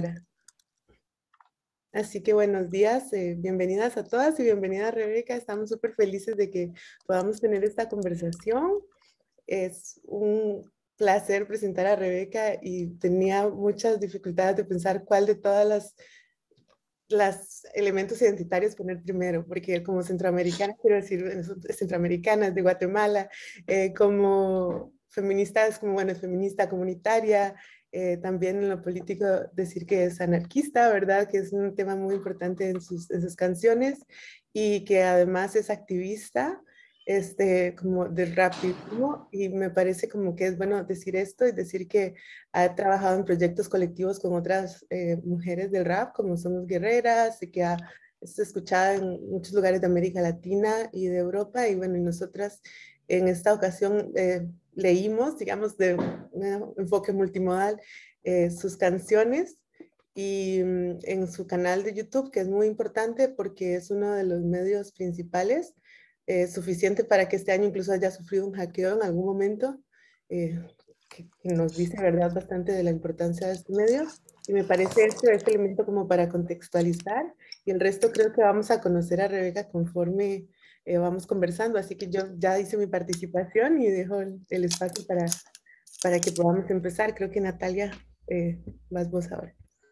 Así que buenos días, bienvenidas a todas y bienvenida Rebeca. Estamos súper felices de que podamos tener esta conversación. Es un placer presentar a Rebeca y tenía muchas dificultades de pensar cuál de todas las elementos identitarios poner primero, porque como centroamericana, quiero decir, centroamericanas de Guatemala, como feministas, como bueno, feminista comunitaria, también en lo político decir que es anarquista, ¿verdad? Que es un tema muy importante en sus canciones y que además es activista como del rapismo y me parece como que es bueno decir esto y decir que ha trabajado en proyectos colectivos con otras mujeres del rap, como Somos Guerreras, y que es escuchada en muchos lugares de América Latina y de Europa. Y bueno, y nosotras en esta ocasión leímos, digamos, de un enfoque multimodal, sus canciones y en su canal de YouTube, que es muy importante porque es uno de los medios principales, suficiente para que este año incluso haya sufrido un hackeo en algún momento. Eh, que nos dice, ¿verdad?, bastante de la importancia de este medio. Y me parece este elemento como para contextualizar. Y el resto creo que vamos a conocer a Rebeca conforme vamos conversando. Así que yo ya hice mi participación y dejo el espacio para que podamos empezar. Creo que Natalia, vas vos ahora.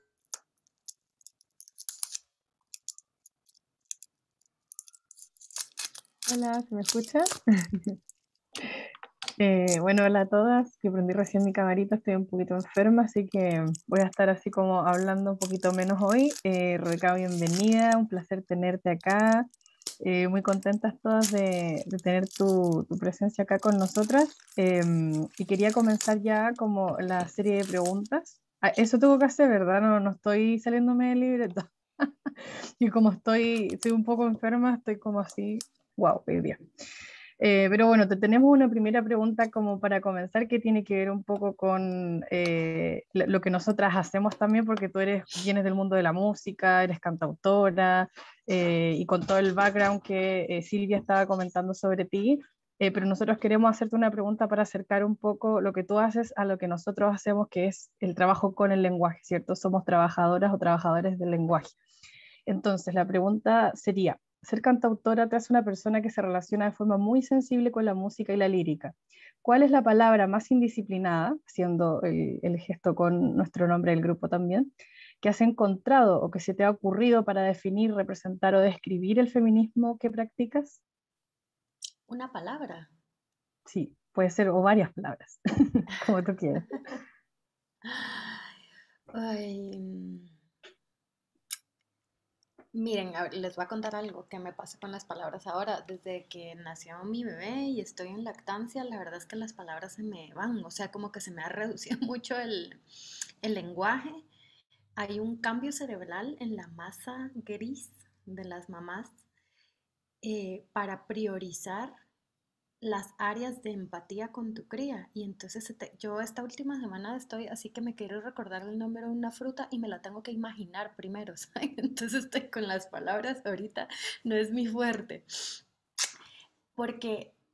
Hola, ¿se me escucha? Bueno, hola a todas, que prendí recién mi camarita, estoy un poquito enferma, así que voy a estar así como hablando un poquito menos hoy. Rebeca, bienvenida, un placer tenerte acá. Muy contentas todas de tener tu presencia acá con nosotras. Y quería comenzar ya como la serie de preguntas. Ah, eso tengo que hacer, ¿verdad? No estoy saliéndome del libreto. Y como estoy un poco enferma, estoy como así, wow, hoy día. Pero bueno, tenemos una primera pregunta como para comenzar que tiene que ver un poco con lo que nosotras hacemos también, porque vienes del mundo de la música, eres cantautora y con todo el background que Silvia estaba comentando sobre ti. Pero nosotros queremos hacerte una pregunta para acercar un poco lo que tú haces a lo que nosotros hacemos, que es el trabajo con el lenguaje, ¿cierto? Somos trabajadoras o trabajadores del lenguaje. Entonces, la pregunta sería, ser cantautora te hace una persona que se relaciona de forma muy sensible con la música y la lírica. ¿Cuál es la palabra más indisciplinada, haciendo el gesto con nuestro nombre del grupo también, que has encontrado o que se te ha ocurrido para definir, representar o describir el feminismo que practicas? Una palabra. Sí, puede ser o varias palabras, como tú quieras. Ay, miren, les voy a contar algo que me pasa con las palabras ahora. Desde que nació mi bebé y estoy en lactancia, la verdad es que las palabras se me van, o sea, como que se me ha reducido mucho el lenguaje. Hay un cambio cerebral en la masa gris de las mamás para priorizar las áreas de empatía con tu cría. Y entonces yo esta última semana estoy así que me quiero recordar el nombre de una fruta y me la tengo que imaginar primero, ¿saben? Entonces estoy con las palabras ahorita, no es mi fuerte. Porque,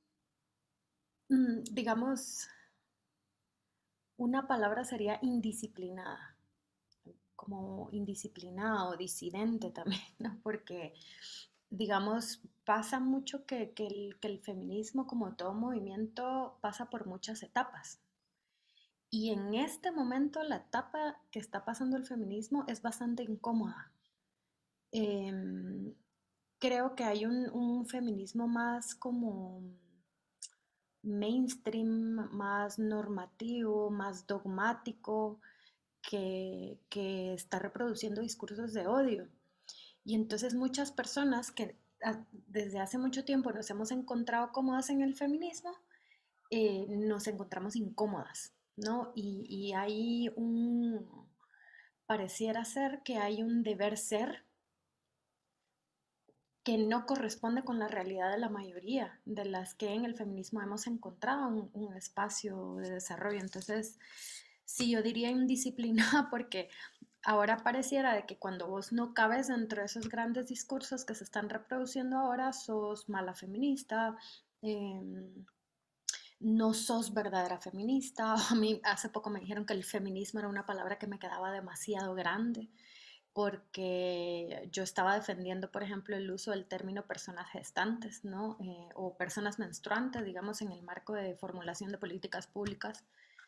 digamos, una palabra sería indisciplinada, como indisciplinada o disidente también, ¿no? Porque digamos, pasa mucho que el feminismo, como todo movimiento, pasa por muchas etapas. Y en este momento la etapa que está pasando el feminismo es bastante incómoda. Em, Creo que hay un feminismo más como mainstream, más normativo, más dogmático, que está reproduciendo discursos de odio. Y entonces muchas personas que desde hace mucho tiempo nos hemos encontrado cómodas en el feminismo, nos encontramos incómodas, ¿no? Y hay pareciera ser que hay un deber ser que no corresponde con la realidad de la mayoría de las que en el feminismo hemos encontrado un espacio de desarrollo. Entonces, sí, yo diría indisciplinada porque ahora pareciera de que cuando vos no cabes dentro de esos grandes discursos que se están reproduciendo ahora, sos mala feminista, eh, no sos verdadera feminista. A mí hace poco me dijeron que el feminismo era una palabra que me quedaba demasiado grande porque yo estaba defendiendo, por ejemplo, el uso del término personas gestantes, ¿no? O personas menstruantes, digamos, en el marco de formulación de políticas públicas.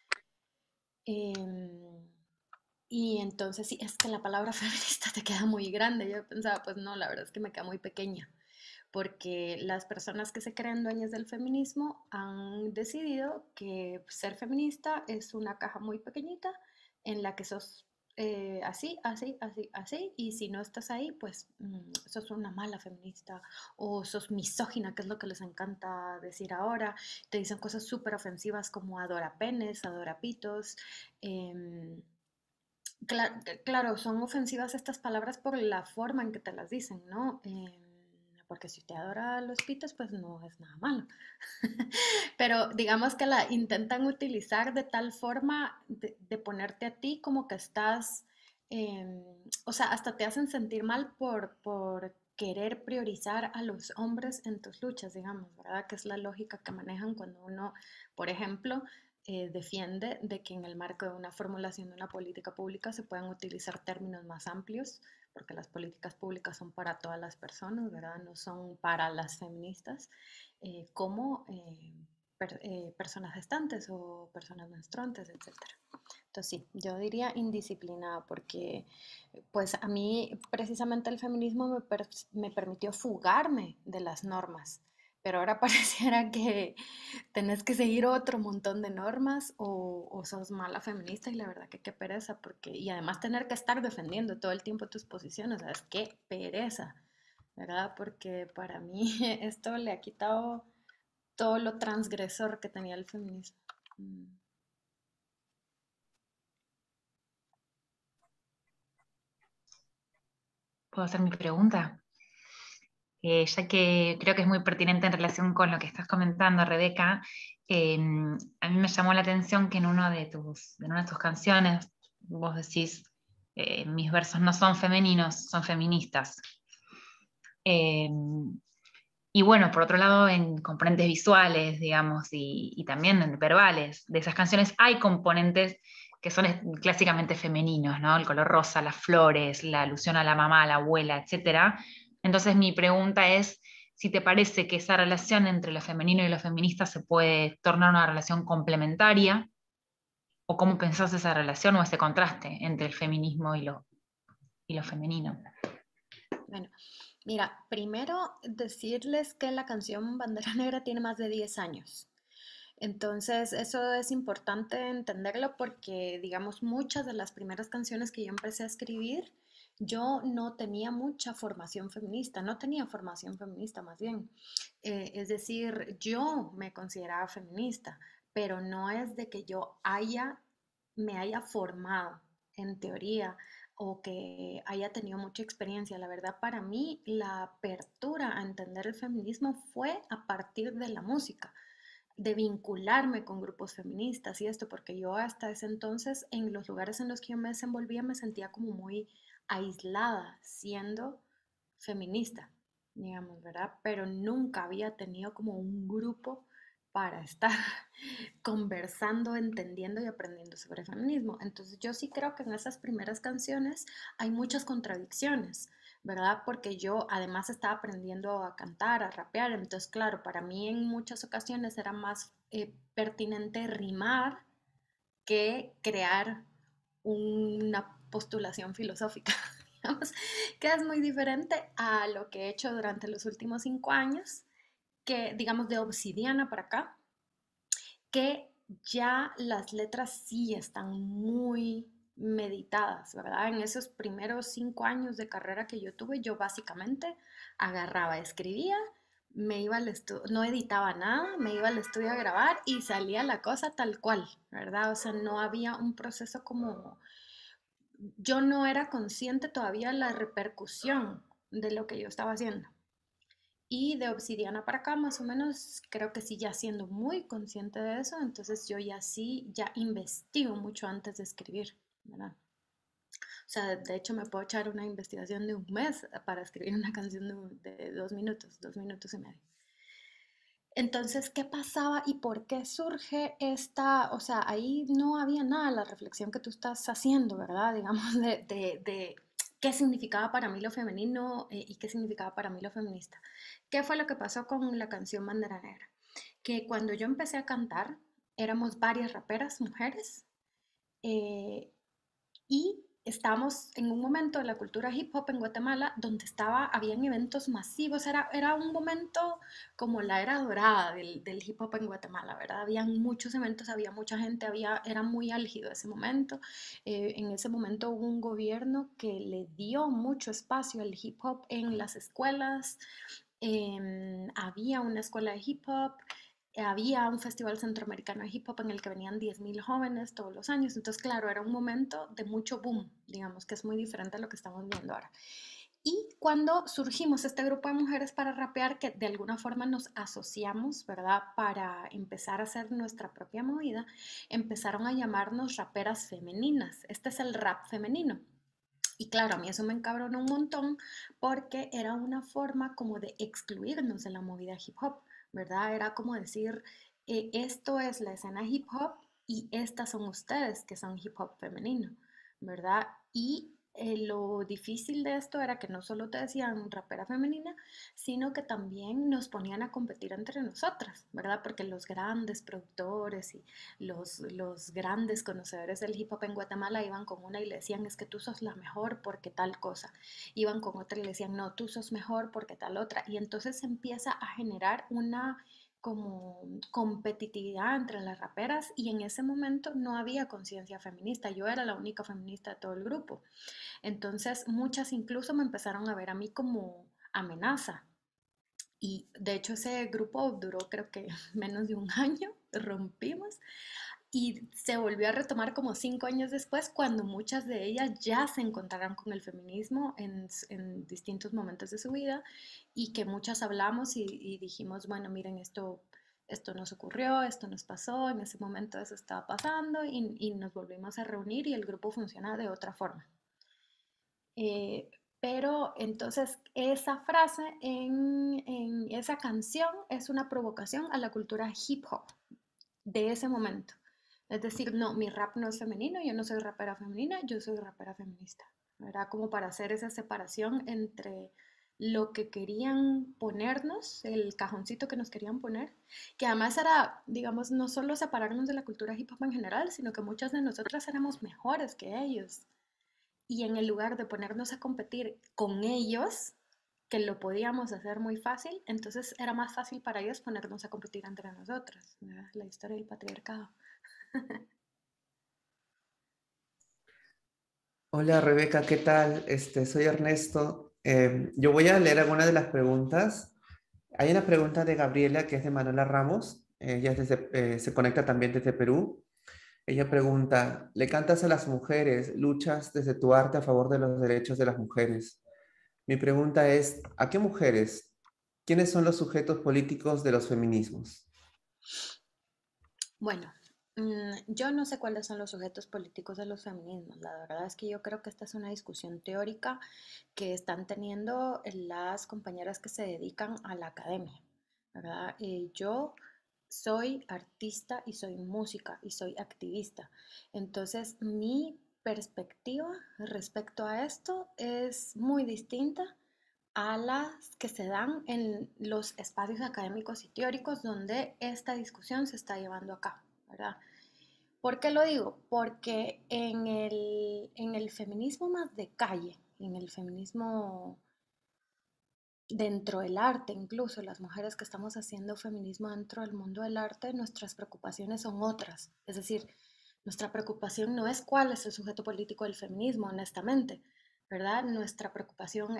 Em, y entonces, sí, es que la palabra feminista te queda muy grande. Yo pensaba, pues no, la verdad es que me queda muy pequeña, porque las personas que se creen dueñas del feminismo han decidido que ser feminista es una caja muy pequeñita en la que sos así, así, así, así, y si no estás ahí, pues sos una mala feminista o sos misógina, que es lo que les encanta decir ahora. Te dicen cosas súper ofensivas como adora penes, adora pitos. em, Claro, son ofensivas estas palabras por la forma en que te las dicen, ¿no? Porque si te adora los pitos, pues no es nada malo. Pero digamos que la intentan utilizar de tal forma de ponerte a ti como que estás, o sea, hasta te hacen sentir mal por querer priorizar a los hombres en tus luchas, digamos, ¿verdad? Que es la lógica que manejan cuando uno, por ejemplo, defiende de que en el marco de una formulación de una política pública se puedan utilizar términos más amplios, porque las políticas públicas son para todas las personas, ¿verdad? No son para las feministas, como personas gestantes o personas menstruantes, etcétera. Entonces sí, yo diría indisciplinada porque pues a mí precisamente el feminismo me permitió fugarme de las normas, pero ahora pareciera que tenés que seguir otro montón de normas o sos mala feminista y la verdad que qué pereza, porque y además tener que estar defendiendo todo el tiempo tus posiciones, ¿sabes? Qué pereza, ¿verdad? Porque para mí esto le ha quitado todo lo transgresor que tenía el feminismo. Mm. ¿Puedo hacer mi pregunta? Ya que creo que es muy pertinente en relación con lo que estás comentando, Rebeca. A mí me llamó la atención que en una de tus canciones vos decís, mis versos no son femeninos, son feministas. Eh, y bueno, por otro lado, en componentes visuales, digamos, y también en verbales de esas canciones hay componentes que son clásicamente femeninos, ¿no? El color rosa, las flores, la alusión a la mamá, a la abuela, etcétera. Entonces mi pregunta es si te parece que esa relación entre lo femenino y lo feminista se puede tornar una relación complementaria, o cómo pensás esa relación o ese contraste entre el feminismo y lo femenino. Bueno, mira, primero decirles que la canción Bandera Negra tiene más de 10 años. Entonces, eso es importante entenderlo porque, digamos, muchas de las primeras canciones que yo empecé a escribir, yo no tenía mucha formación feminista, no tenía formación feminista más bien. Es decir, yo me consideraba feminista, pero no es de que me haya formado en teoría o que haya tenido mucha experiencia. La verdad, para mí, la apertura a entender el feminismo fue a partir de la música, de vincularme con grupos feministas y esto, porque yo hasta ese entonces en los lugares en los que yo me desenvolvía me sentía como muy aislada siendo feminista, digamos, ¿verdad? Pero nunca había tenido como un grupo para estar conversando, entendiendo y aprendiendo sobre feminismo. Entonces yo sí creo que en esas primeras canciones hay muchas contradicciones, ¿verdad? Porque yo además estaba aprendiendo a cantar, a rapear, entonces claro, para mí en muchas ocasiones era más pertinente rimar que crear una postulación filosófica, digamos, que es muy diferente a lo que he hecho durante los últimos 5 años, que digamos de Obsidiana para acá, que ya las letras sí están muy meditadas, ¿verdad? En esos primeros 5 años de carrera que yo tuve, yo básicamente agarraba, escribía, me iba al estudio, no editaba nada, me iba al estudio a grabar y salía la cosa tal cual, ¿verdad? O sea, no había un proceso como, yo no era consciente todavía la repercusión de lo que yo estaba haciendo. Y de Obsidiana para acá, más o menos, creo que sí, ya siendo muy consciente de eso, entonces yo ya sí, ya investigo mucho antes de escribir, ¿verdad? O sea, de hecho me puedo echar una investigación de un mes para escribir una canción de 2 minutos, 2 minutos y medio. Entonces, ¿qué pasaba y por qué surge esta, o sea, ahí no había nada, la reflexión que tú estás haciendo, ¿verdad? Digamos, de qué significaba para mí lo femenino y qué significaba para mí lo feminista. ¿Qué fue lo que pasó con la canción Bandera Negra? Que cuando yo empecé a cantar, éramos varias raperas, mujeres, eh, y estábamos en un momento de la cultura hip hop en Guatemala donde habían eventos masivos, era un momento como la era dorada del hip hop en Guatemala, ¿verdad? Habían muchos eventos, había mucha gente, era muy álgido ese momento. En ese momento hubo un gobierno que le dio mucho espacio al hip hop en las escuelas, había una escuela de hip hop, había un festival centroamericano de hip hop en el que venían 10.000 jóvenes todos los años. Entonces, claro, era un momento de mucho boom, digamos, que es muy diferente a lo que estamos viendo ahora. Y cuando surgimos este grupo de mujeres para rapear, que de alguna forma nos asociamos, ¿verdad? Para empezar a hacer nuestra propia movida, empezaron a llamarnos raperas femeninas. Este es el rap femenino. Y claro, a mí eso me encabronó un montón porque era una forma como de excluirnos de la movida hip hop, ¿verdad? Era como decir, esto es la escena hip hop y estas son ustedes que son hip hop femenino, ¿verdad? Y lo difícil de esto era que no solo te decían rapera femenina, sino que también nos ponían a competir entre nosotras, ¿verdad? Porque los grandes productores y los grandes conocedores del hip hop en Guatemala iban con una y le decían, es que tú sos la mejor porque tal cosa. Iban con otra y le decían, no, tú sos mejor porque tal otra. Y entonces se empieza a generar una como competitividad entre las raperas y en ese momento no había conciencia feminista, yo era la única feminista de todo el grupo. Entonces muchas incluso me empezaron a ver a mí como amenaza, y de hecho ese grupo duró creo que menos de un año, rompimos y se volvió a retomar como 5 años después cuando muchas de ellas ya se encontraron con el feminismo en distintos momentos de su vida y que muchas hablamos y dijimos, bueno, miren, esto nos ocurrió, esto nos pasó, en ese momento eso estaba pasando y nos volvimos a reunir y el grupo funciona de otra forma. Eh, pero entonces esa frase en esa canción es una provocación a la cultura hip hop de ese momento. Es decir, no, mi rap no es femenino, yo no soy rapera femenina, yo soy rapera feminista. Era como para hacer esa separación entre lo que querían ponernos, el cajoncito que nos querían poner, que además era, digamos, no solo separarnos de la cultura hip hop en general, sino que muchas de nosotras éramos mejores que ellos y en el lugar de ponernos a competir con ellos, que lo podíamos hacer muy fácil, entonces era más fácil para ellos ponernos a competir entre nosotros, ¿verdad? La historia del patriarcado. Hola Rebeca, ¿qué tal? Soy Ernesto. Yo voy a leer algunas de las preguntas. Hay una pregunta de Gabriela que es de Manuela Ramos. Ella se conecta también desde Perú. Ella pregunta, ¿le cantas a las mujeres? ¿Luchas desde tu arte a favor de los derechos de las mujeres? Mi pregunta es, ¿a qué mujeres? ¿Quiénes son los sujetos políticos de los feminismos? Bueno, yo no sé cuáles son los sujetos políticos de los feminismos. La verdad es que yo creo que esta es una discusión teórica que están teniendo las compañeras que se dedican a la academia, ¿verdad? Yo soy artista y soy música y soy activista. Entonces, mi perspectiva respecto a esto es muy distinta a las que se dan en los espacios académicos y teóricos donde esta discusión se está llevando a cabo, ¿verdad? ¿Por qué lo digo? Porque en el feminismo más de calle, en el feminismo dentro del arte, incluso las mujeres que estamos haciendo feminismo dentro del mundo del arte, nuestras preocupaciones son otras. Es decir, nuestra preocupación no es cuál es el sujeto político del feminismo, honestamente, ¿verdad? Nuestra preocupación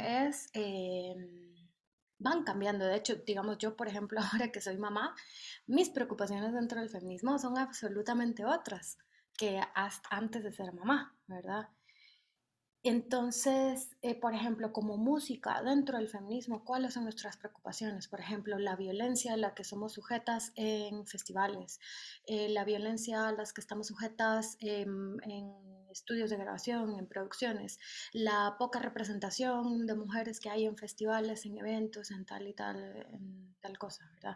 van cambiando. De hecho, digamos, yo, por ejemplo, ahora que soy mamá, mis preocupaciones dentro del feminismo son absolutamente otras que hasta antes de ser mamá, ¿verdad? Entonces, por ejemplo, como música dentro del feminismo, ¿cuáles son nuestras preocupaciones? Por ejemplo, la violencia a la que somos sujetas en festivales, la violencia a las que estamos sujetas en estudios de grabación, en producciones, la poca representación de mujeres que hay en festivales, en eventos, en tal cosa, ¿verdad?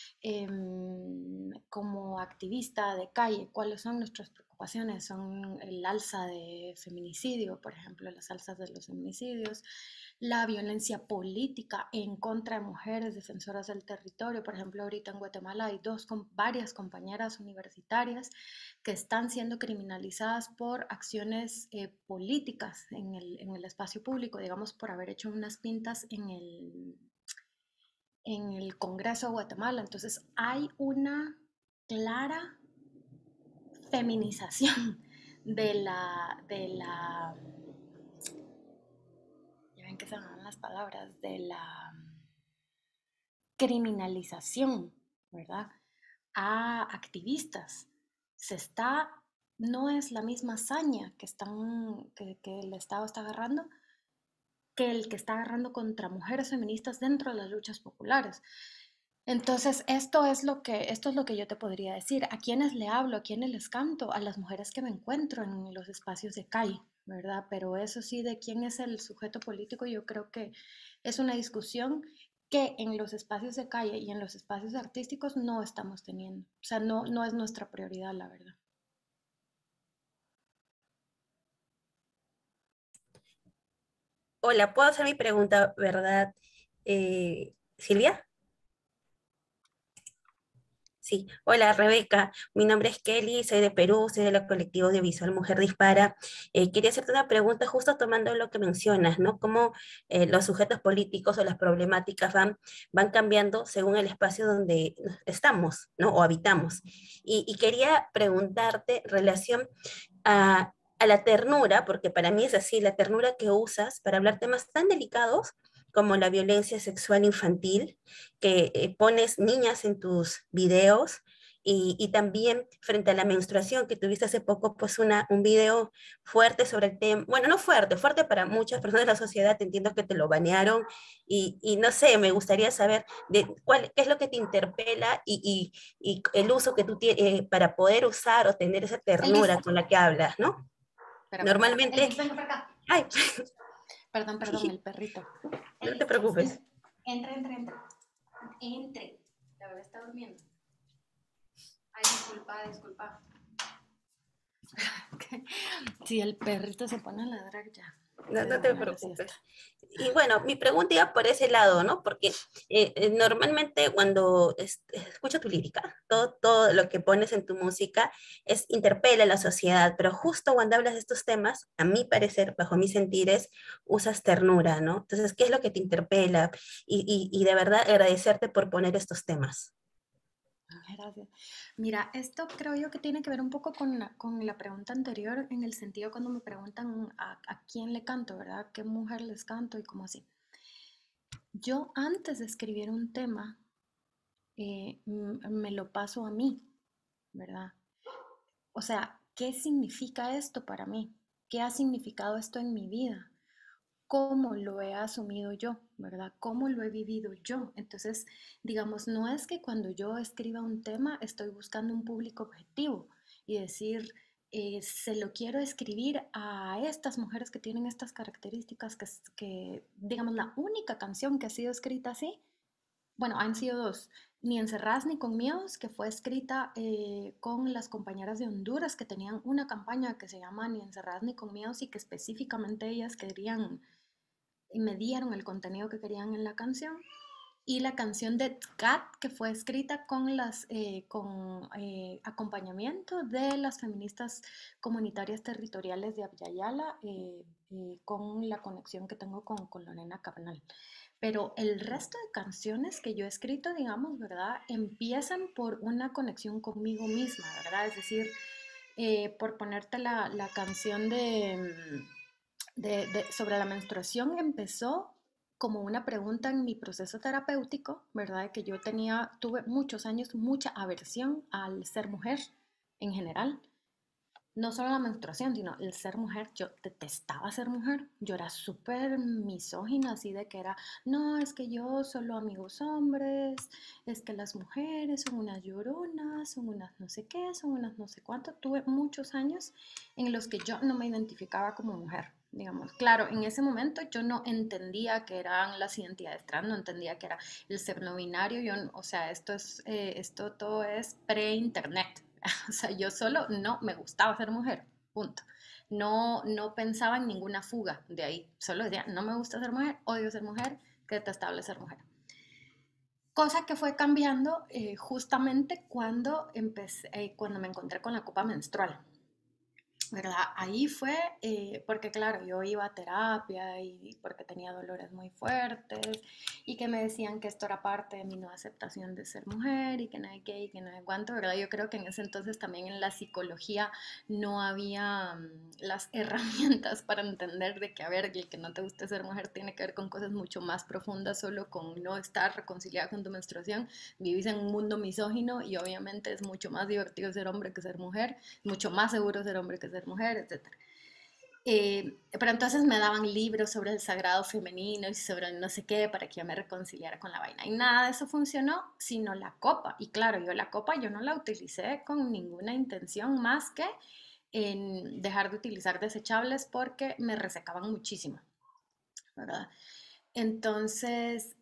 Como activista de calle, ¿cuáles son nuestras preocupaciones? Son el alza de feminicidio, por ejemplo, las alzas de los feminicidios, la violencia política en contra de mujeres defensoras del territorio. Por ejemplo, ahorita en Guatemala hay varias compañeras universitarias que están siendo criminalizadas por acciones políticas en el espacio público, digamos, por haber hecho unas pintas en el Congreso de Guatemala. Entonces hay una clara feminización ya ven que se me van las palabras, de la criminalización, ¿verdad? A activistas. No es la misma hazaña que el Estado está agarrando que el que está agarrando contra mujeres feministas dentro de las luchas populares. Entonces, esto es lo que yo te podría decir. ¿A quiénes le hablo? ¿A quiénes les canto? A las mujeres que me encuentro en los espacios de calle, ¿verdad? Pero eso sí, de quién es el sujeto político, yo creo que es una discusión que en los espacios de calle y en los espacios artísticos no estamos teniendo. O sea, no es nuestra prioridad, la verdad. Hola, ¿puedo hacer mi pregunta, verdad? Silvia. Sí, hola Rebeca, mi nombre es Kelly, soy de Perú, soy de la colectivo audiovisual Mujer Dispara. Quería hacerte una pregunta justo tomando lo que mencionas, ¿no? Cómo los sujetos políticos o las problemáticas van cambiando según el espacio donde estamos, ¿no? O habitamos. Y quería preguntarte en relación a la ternura, porque para mí es así, la ternura que usas para hablar temas tan delicados como la violencia sexual infantil, que pones niñas en tus videos y también frente a la menstruación, que tuviste hace poco pues un video fuerte sobre el tema, bueno, no fuerte, fuerte para muchas personas de la sociedad, entiendo que te lo banearon y no sé, me gustaría saber qué es lo que te interpela y el uso que tú tienes para poder usar o tener esa Elvis, ternura con la que hablas, ¿no? espera. Normalmente, Elvis, venga para acá. ay, Perdón, el perrito. no te Elvis, preocupes. entra. Entre. La bebé está durmiendo. Ay, disculpa. Si el perrito se pone a ladrar ya. No te preocupes. Y bueno, mi pregunta iba por ese lado, ¿no? Porque normalmente cuando escucho tu lírica, todo lo que pones en tu música interpela a la sociedad, pero justo cuando hablas de estos temas, a mi parecer, bajo mis sentires, usas ternura, ¿no? Entonces, ¿qué es lo que te interpela? Y de verdad agradecerte por poner estos temas. Gracias. Mira, esto creo yo que tiene que ver un poco con la pregunta anterior, en el sentido cuando me preguntan a quién le canto, ¿verdad? ¿Qué mujer les canto y cómo así? Yo antes de escribir un tema, me lo paso a mí, ¿verdad? O sea, ¿qué significa esto para mí? ¿Qué ha significado esto en mi vida? ¿Cómo lo he asumido yo, verdad? ¿Cómo lo he vivido yo? Entonces, digamos, no es que cuando yo escriba un tema estoy buscando un público objetivo y decir, se lo quiero escribir a estas mujeres que tienen estas características, digamos, la única canción que ha sido escrita así, bueno, han sido dos, Ni encerradas ni con miedos, que fue escrita con las compañeras de Honduras que tenían una campaña que se llama Ni encerradas ni con miedos y que específicamente ellas querían y me dieron el contenido que querían en la canción. Y la canción de Cat, que fue escrita con acompañamiento de las feministas comunitarias territoriales de Abya con la conexión que tengo con Lorena Cabral. Pero el resto de canciones que yo he escrito, digamos, ¿verdad? Empiezan por una conexión conmigo misma, ¿verdad? Es decir, por ponerte la canción sobre la menstruación empezó como una pregunta en mi proceso terapéutico, ¿verdad? Que yo tuve muchos años mucha aversión al ser mujer en general. no solo la menstruación, sino el ser mujer. Yo detestaba ser mujer. Yo era súper misógina, así de que era, no, es que yo solo amigos hombres, es que las mujeres son unas lloronas, son unas no sé qué, son unas no sé cuánto. Tuve muchos años en los que yo no me identificaba como mujer. Digamos, claro, en ese momento yo no entendía que eran las identidades trans, no entendía que era el ser no binario, o sea, esto todo es pre-internet. O sea, yo solo no me gustaba ser mujer, punto. No pensaba en ninguna fuga de ahí. Solo decía, no me gusta ser mujer, odio ser mujer, que detestable ser mujer. Cosa que fue cambiando justamente cuando me encontré con la copa menstrual. ¿Verdad? Ahí fue, porque claro, yo iba a terapia y porque tenía dolores muy fuertes y que me decían que esto era parte de mi no aceptación de ser mujer y que no hay qué y que no hay cuánto, ¿verdad? Yo creo que en ese entonces también en la psicología no había las herramientas para entender de que, a ver, el que no te guste ser mujer tiene que ver con cosas mucho más profundas, solo con no estar reconciliada con tu menstruación. Vivís en un mundo misógino y obviamente es mucho más divertido ser hombre que ser mujer, mucho más seguro ser hombre que ser mujer, etcétera. Pero entonces me daban libros sobre el sagrado femenino y sobre no sé qué para que yo me reconciliara con la vaina. Y nada de eso funcionó, sino la copa. Y claro, yo la copa yo no la utilicé con ninguna intención más que en dejar de utilizar desechables porque me resecaban muchísimo, ¿verdad? Entonces,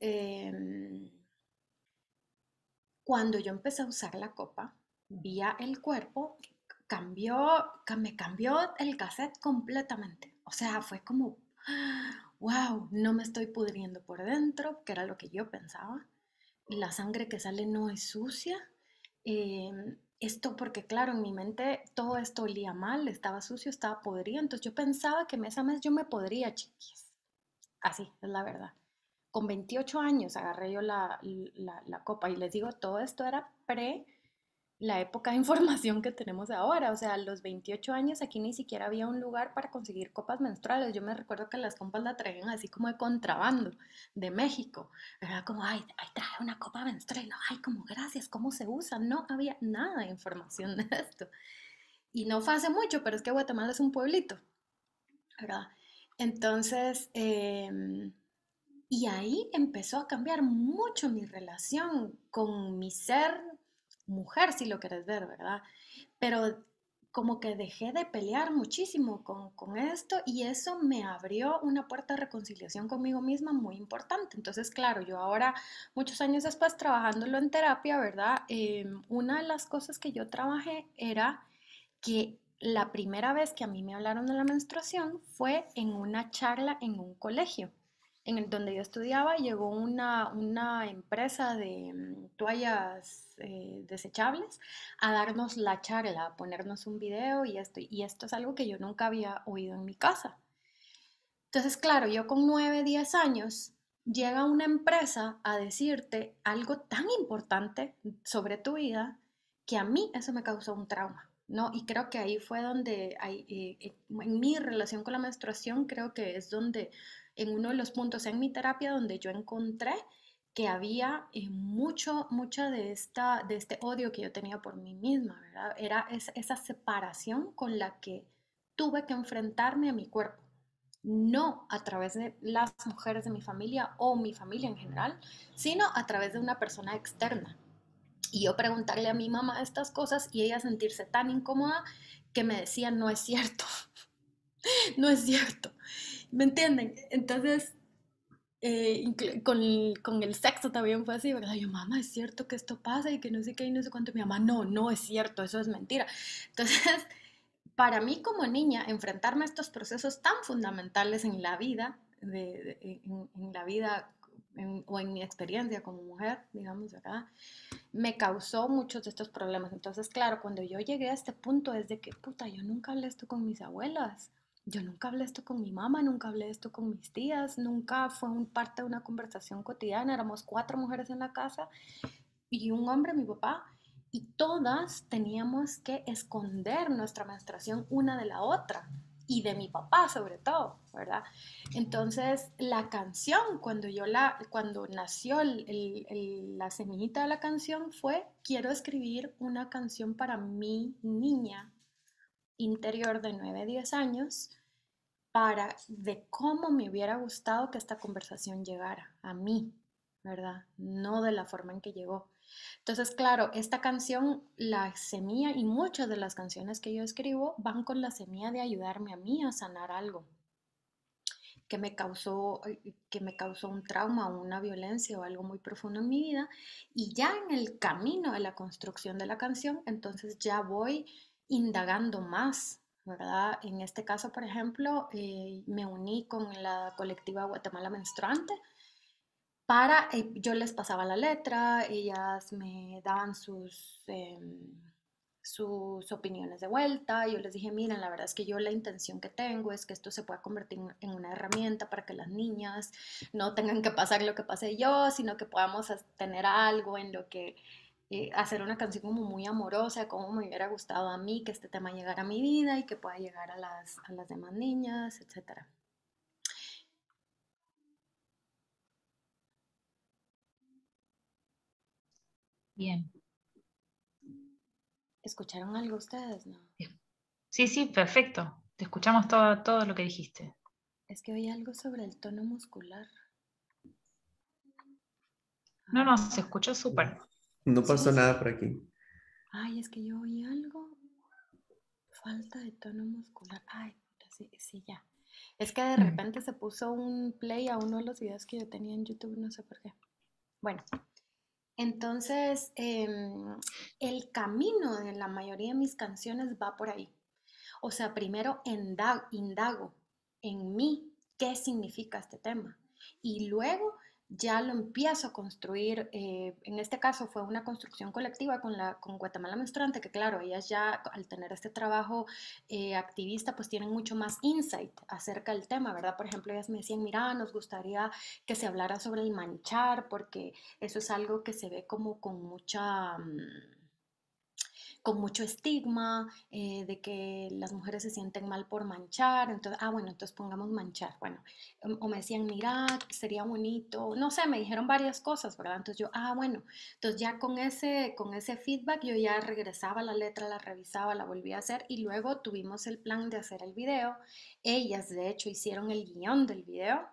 cuando yo empecé a usar la copa, vía el cuerpo, me cambió el cassette completamente. O sea, fue como, wow, no me estoy pudriendo por dentro, que era lo que yo pensaba. La sangre que sale no es sucia. Esto porque, claro, en mi mente todo esto olía mal, estaba sucio, estaba podrido. Entonces yo pensaba que mes a mes yo me podría, chiquis. Así, es la verdad. Con 28 años agarré yo la copa y les digo, todo esto era pre la época de información que tenemos ahora. O sea, a los 28 años aquí ni siquiera había un lugar para conseguir copas menstruales. Yo me recuerdo que las compas la traían así como de contrabando de México. Era como, ay, traje una copa menstrual. No, ay, como gracias, ¿cómo se usa? No había nada de información de esto. Y no fue hace mucho, pero es que Guatemala es un pueblito, ¿verdad? Entonces, y ahí empezó a cambiar mucho mi relación con mi ser mujer, si lo querés ver, ¿verdad? Pero como que dejé de pelear muchísimo con esto y eso me abrió una puerta de reconciliación conmigo misma muy importante. Entonces, claro, yo ahora, muchos años después, trabajándolo en terapia, ¿verdad? Una de las cosas que yo trabajé era que la primera vez que a mí me hablaron de la menstruación fue en una charla en un colegio. En el donde yo estudiaba llegó una empresa de toallas desechables a darnos la charla, a ponernos un video y esto es algo que yo nunca había oído en mi casa. Entonces, claro, yo con 9, 10 años llega una empresa a decirte algo tan importante sobre tu vida que a mí eso me causó un trauma, ¿no? Y creo que ahí fue donde, en mi relación con la menstruación, creo que es donde, en uno de los puntos en mi terapia, donde yo encontré que había mucha de este odio que yo tenía por mí misma, ¿verdad? Era esa separación con la que tuve que enfrentarme a mi cuerpo, no a través de las mujeres de mi familia o mi familia en general, sino a través de una persona externa. Y yo preguntarle a mi mamá estas cosas y ella sentirse tan incómoda que me decía, no es cierto, no es cierto. ¿Me entienden? Entonces, con el sexo también fue así, ¿verdad? Yo, mamá, es cierto que esto pasa y que no sé qué y no sé cuánto. Mi mamá, no es cierto, eso es mentira. Entonces, para mí como niña, enfrentarme a estos procesos tan fundamentales en la vida, en la vida o en mi experiencia como mujer, digamos, ¿verdad? Me causó muchos de estos problemas. Entonces, claro, cuando yo llegué a este punto es de que, puta, yo nunca hablé esto con mis abuelas, yo nunca hablé esto con mi mamá, nunca hablé esto con mis tías, nunca fue parte de una conversación cotidiana, éramos 4 mujeres en la casa y un hombre, mi papá, y todas teníamos que esconder nuestra menstruación una de la otra y de mi papá sobre todo, ¿verdad? Entonces la canción, cuando nació la semillita de la canción fue, quiero escribir una canción para mi niña, interior de 9, 10 años de cómo me hubiera gustado que esta conversación llegara a mí, ¿verdad? No de la forma en que llegó. Entonces, claro, esta canción, la semilla y muchas de las canciones que yo escribo van con la semilla de ayudarme a mí a sanar algo que que me causó un trauma o una violencia o algo muy profundo en mi vida. Y ya en el camino de la construcción de la canción, entonces ya voy indagando más, ¿verdad? En este caso, por ejemplo, me uní con la colectiva Guatemala Menstruante yo les pasaba la letra, ellas me daban sus opiniones de vuelta. Yo les dije, miren, la verdad es que yo la intención que tengo es que esto se pueda convertir en una herramienta para que las niñas no tengan que pasar lo que pasé yo, sino que podamos tener algo en lo que hacer una canción como muy amorosa, como me hubiera gustado a mí que este tema llegara a mi vida y que pueda llegar a las demás niñas, etcétera. Bien. ¿Escucharon algo ustedes? No. Sí, sí, perfecto. Te escuchamos todo lo que dijiste. Es que oí algo sobre el tono muscular. No, se escuchó súper. No pasó Sí. nada por aquí. Ay, es que yo oí algo. Falta de tono muscular. Ay, sí, sí, ya. Es que de repente se puso un play a uno de los videos que yo tenía en YouTube, no sé por qué. Bueno, entonces el camino de la mayoría de mis canciones va por ahí. O sea, primero indago en mí qué significa este tema y luego ya lo empiezo a construir. En este caso fue una construcción colectiva con Guatemala Menstruante, que claro, ellas ya al tener este trabajo activista, pues tienen mucho más insight acerca del tema, ¿verdad? Por ejemplo, ellas me decían, mira, nos gustaría que se hablara sobre el manchar, porque eso es algo que se ve como con mucho estigma, de que las mujeres se sienten mal por manchar, entonces, bueno, entonces pongamos manchar, bueno, o me decían, mira, sería bonito, no sé, me dijeron varias cosas, ¿verdad? Entonces yo, bueno, entonces ya con ese feedback yo ya regresaba a la letra, la revisaba, la volvía a hacer y luego tuvimos el plan de hacer el video, ellas de hecho hicieron el guión del video.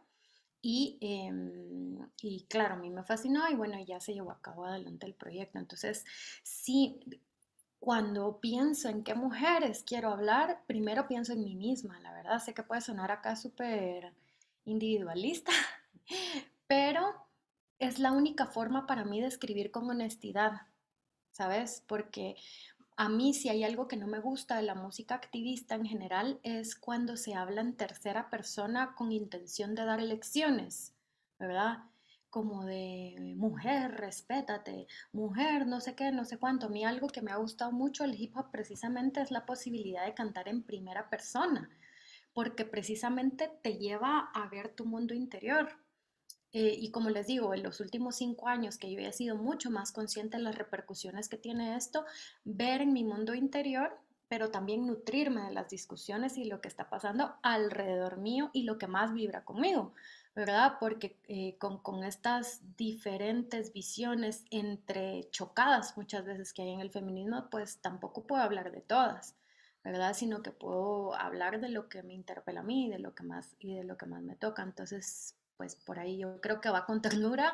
Y claro, a mí me fascinó y bueno, ya se llevó a cabo adelante el proyecto. Entonces, sí, cuando pienso en qué mujeres quiero hablar, primero pienso en mí misma, la verdad. Sé que puede sonar acá súper individualista, pero es la única forma para mí de escribir con honestidad, ¿sabes? Porque a mí si hay algo que no me gusta de la música activista en general es cuando se habla en tercera persona con intención de dar lecciones, ¿verdad? Como de mujer, respétate, mujer, no sé qué, no sé cuánto. A mí algo que me ha gustado mucho el hip hop precisamente es la posibilidad de cantar en primera persona, porque precisamente te lleva a ver tu mundo interior. Y como les digo, en los últimos 5 años que yo he sido mucho más consciente de las repercusiones que tiene esto, ver en mi mundo interior, pero también nutrirme de las discusiones y lo que está pasando alrededor mío y lo que más vibra conmigo, ¿verdad? Porque con estas diferentes visiones chocadas muchas veces que hay en el feminismo, pues tampoco puedo hablar de todas. ¿Verdad? Sino que puedo hablar de lo que me interpela a mí y de lo que más me toca. Entonces, pues por ahí yo creo que va con ternura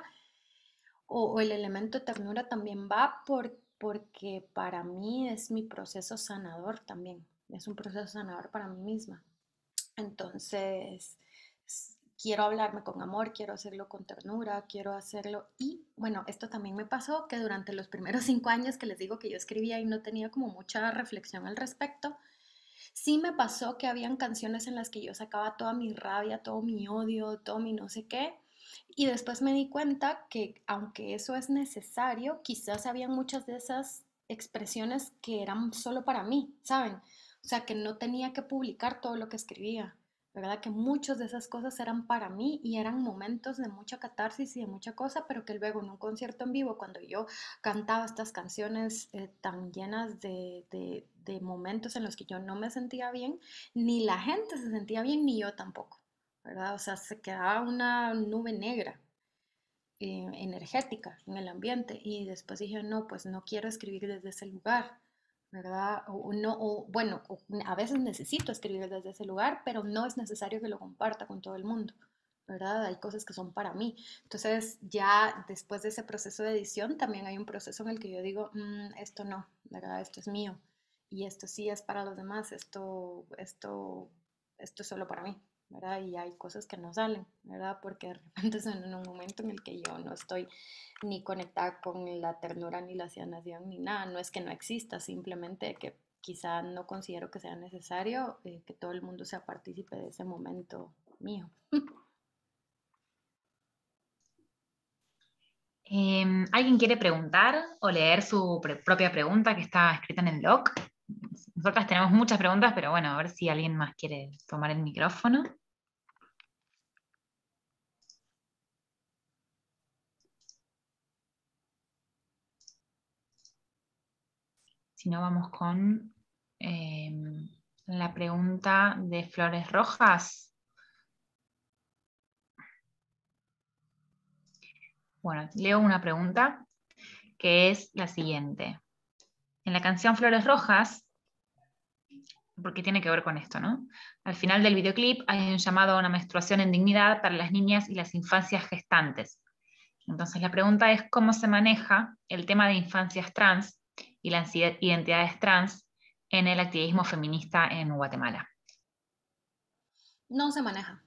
o el elemento ternura también va porque para mí es mi proceso sanador también, es un proceso sanador para mí misma. Entonces, quiero hablarme con amor, quiero hacerlo con ternura, quiero hacerlo. Y bueno, esto también me pasó que durante los primeros 5 años que les digo que yo escribía y no tenía como mucha reflexión al respecto, sí me pasó que habían canciones en las que yo sacaba toda mi rabia, todo mi odio, todo mi no sé qué. Y después me di cuenta que aunque eso es necesario, quizás había muchas de esas expresiones que eran solo para mí, ¿saben? O sea, que no tenía que publicar todo lo que escribía, ¿verdad? Que muchas de esas cosas eran para mí y eran momentos de mucha catarsis y de mucha cosa, pero que luego en un concierto en vivo, cuando yo cantaba estas canciones tan llenas de momentos en los que yo no me sentía bien, ni la gente se sentía bien, ni yo tampoco, ¿verdad? O sea, se quedaba una nube negra energética en el ambiente y después dije, no, pues no quiero escribir desde ese lugar, ¿verdad? O no, o, bueno, a veces necesito escribir desde ese lugar, pero no es necesario que lo comparta con todo el mundo, ¿verdad? Hay cosas que son para mí. Entonces, ya después de ese proceso de edición, también hay un proceso en el que yo digo, esto no, ¿verdad? Esto es mío. Y esto sí es para los demás, esto es solo para mí, ¿verdad? Y hay cosas que no salen, ¿verdad? Porque de repente son en un momento en el que yo no estoy ni conectada con la ternura ni la sanación ni nada. No es que no exista, simplemente que quizá no considero que sea necesario que todo el mundo sea partícipe de ese momento mío. ¿Alguien quiere preguntar o leer su propia pregunta que está escrita en el doc? Nosotras tenemos muchas preguntas, pero bueno, a ver si alguien más quiere tomar el micrófono. Si no, vamos con la pregunta de Flores Rojas. Bueno, leo una pregunta que es la siguiente. En la canción Flores Rojas, porque tiene que ver con esto, ¿no? Al final del videoclip hay un llamado a una menstruación en dignidad para las niñas y las infancias gestantes. Entonces la pregunta es cómo se maneja el tema de infancias trans y las identidades trans en el activismo feminista en Guatemala. No se maneja.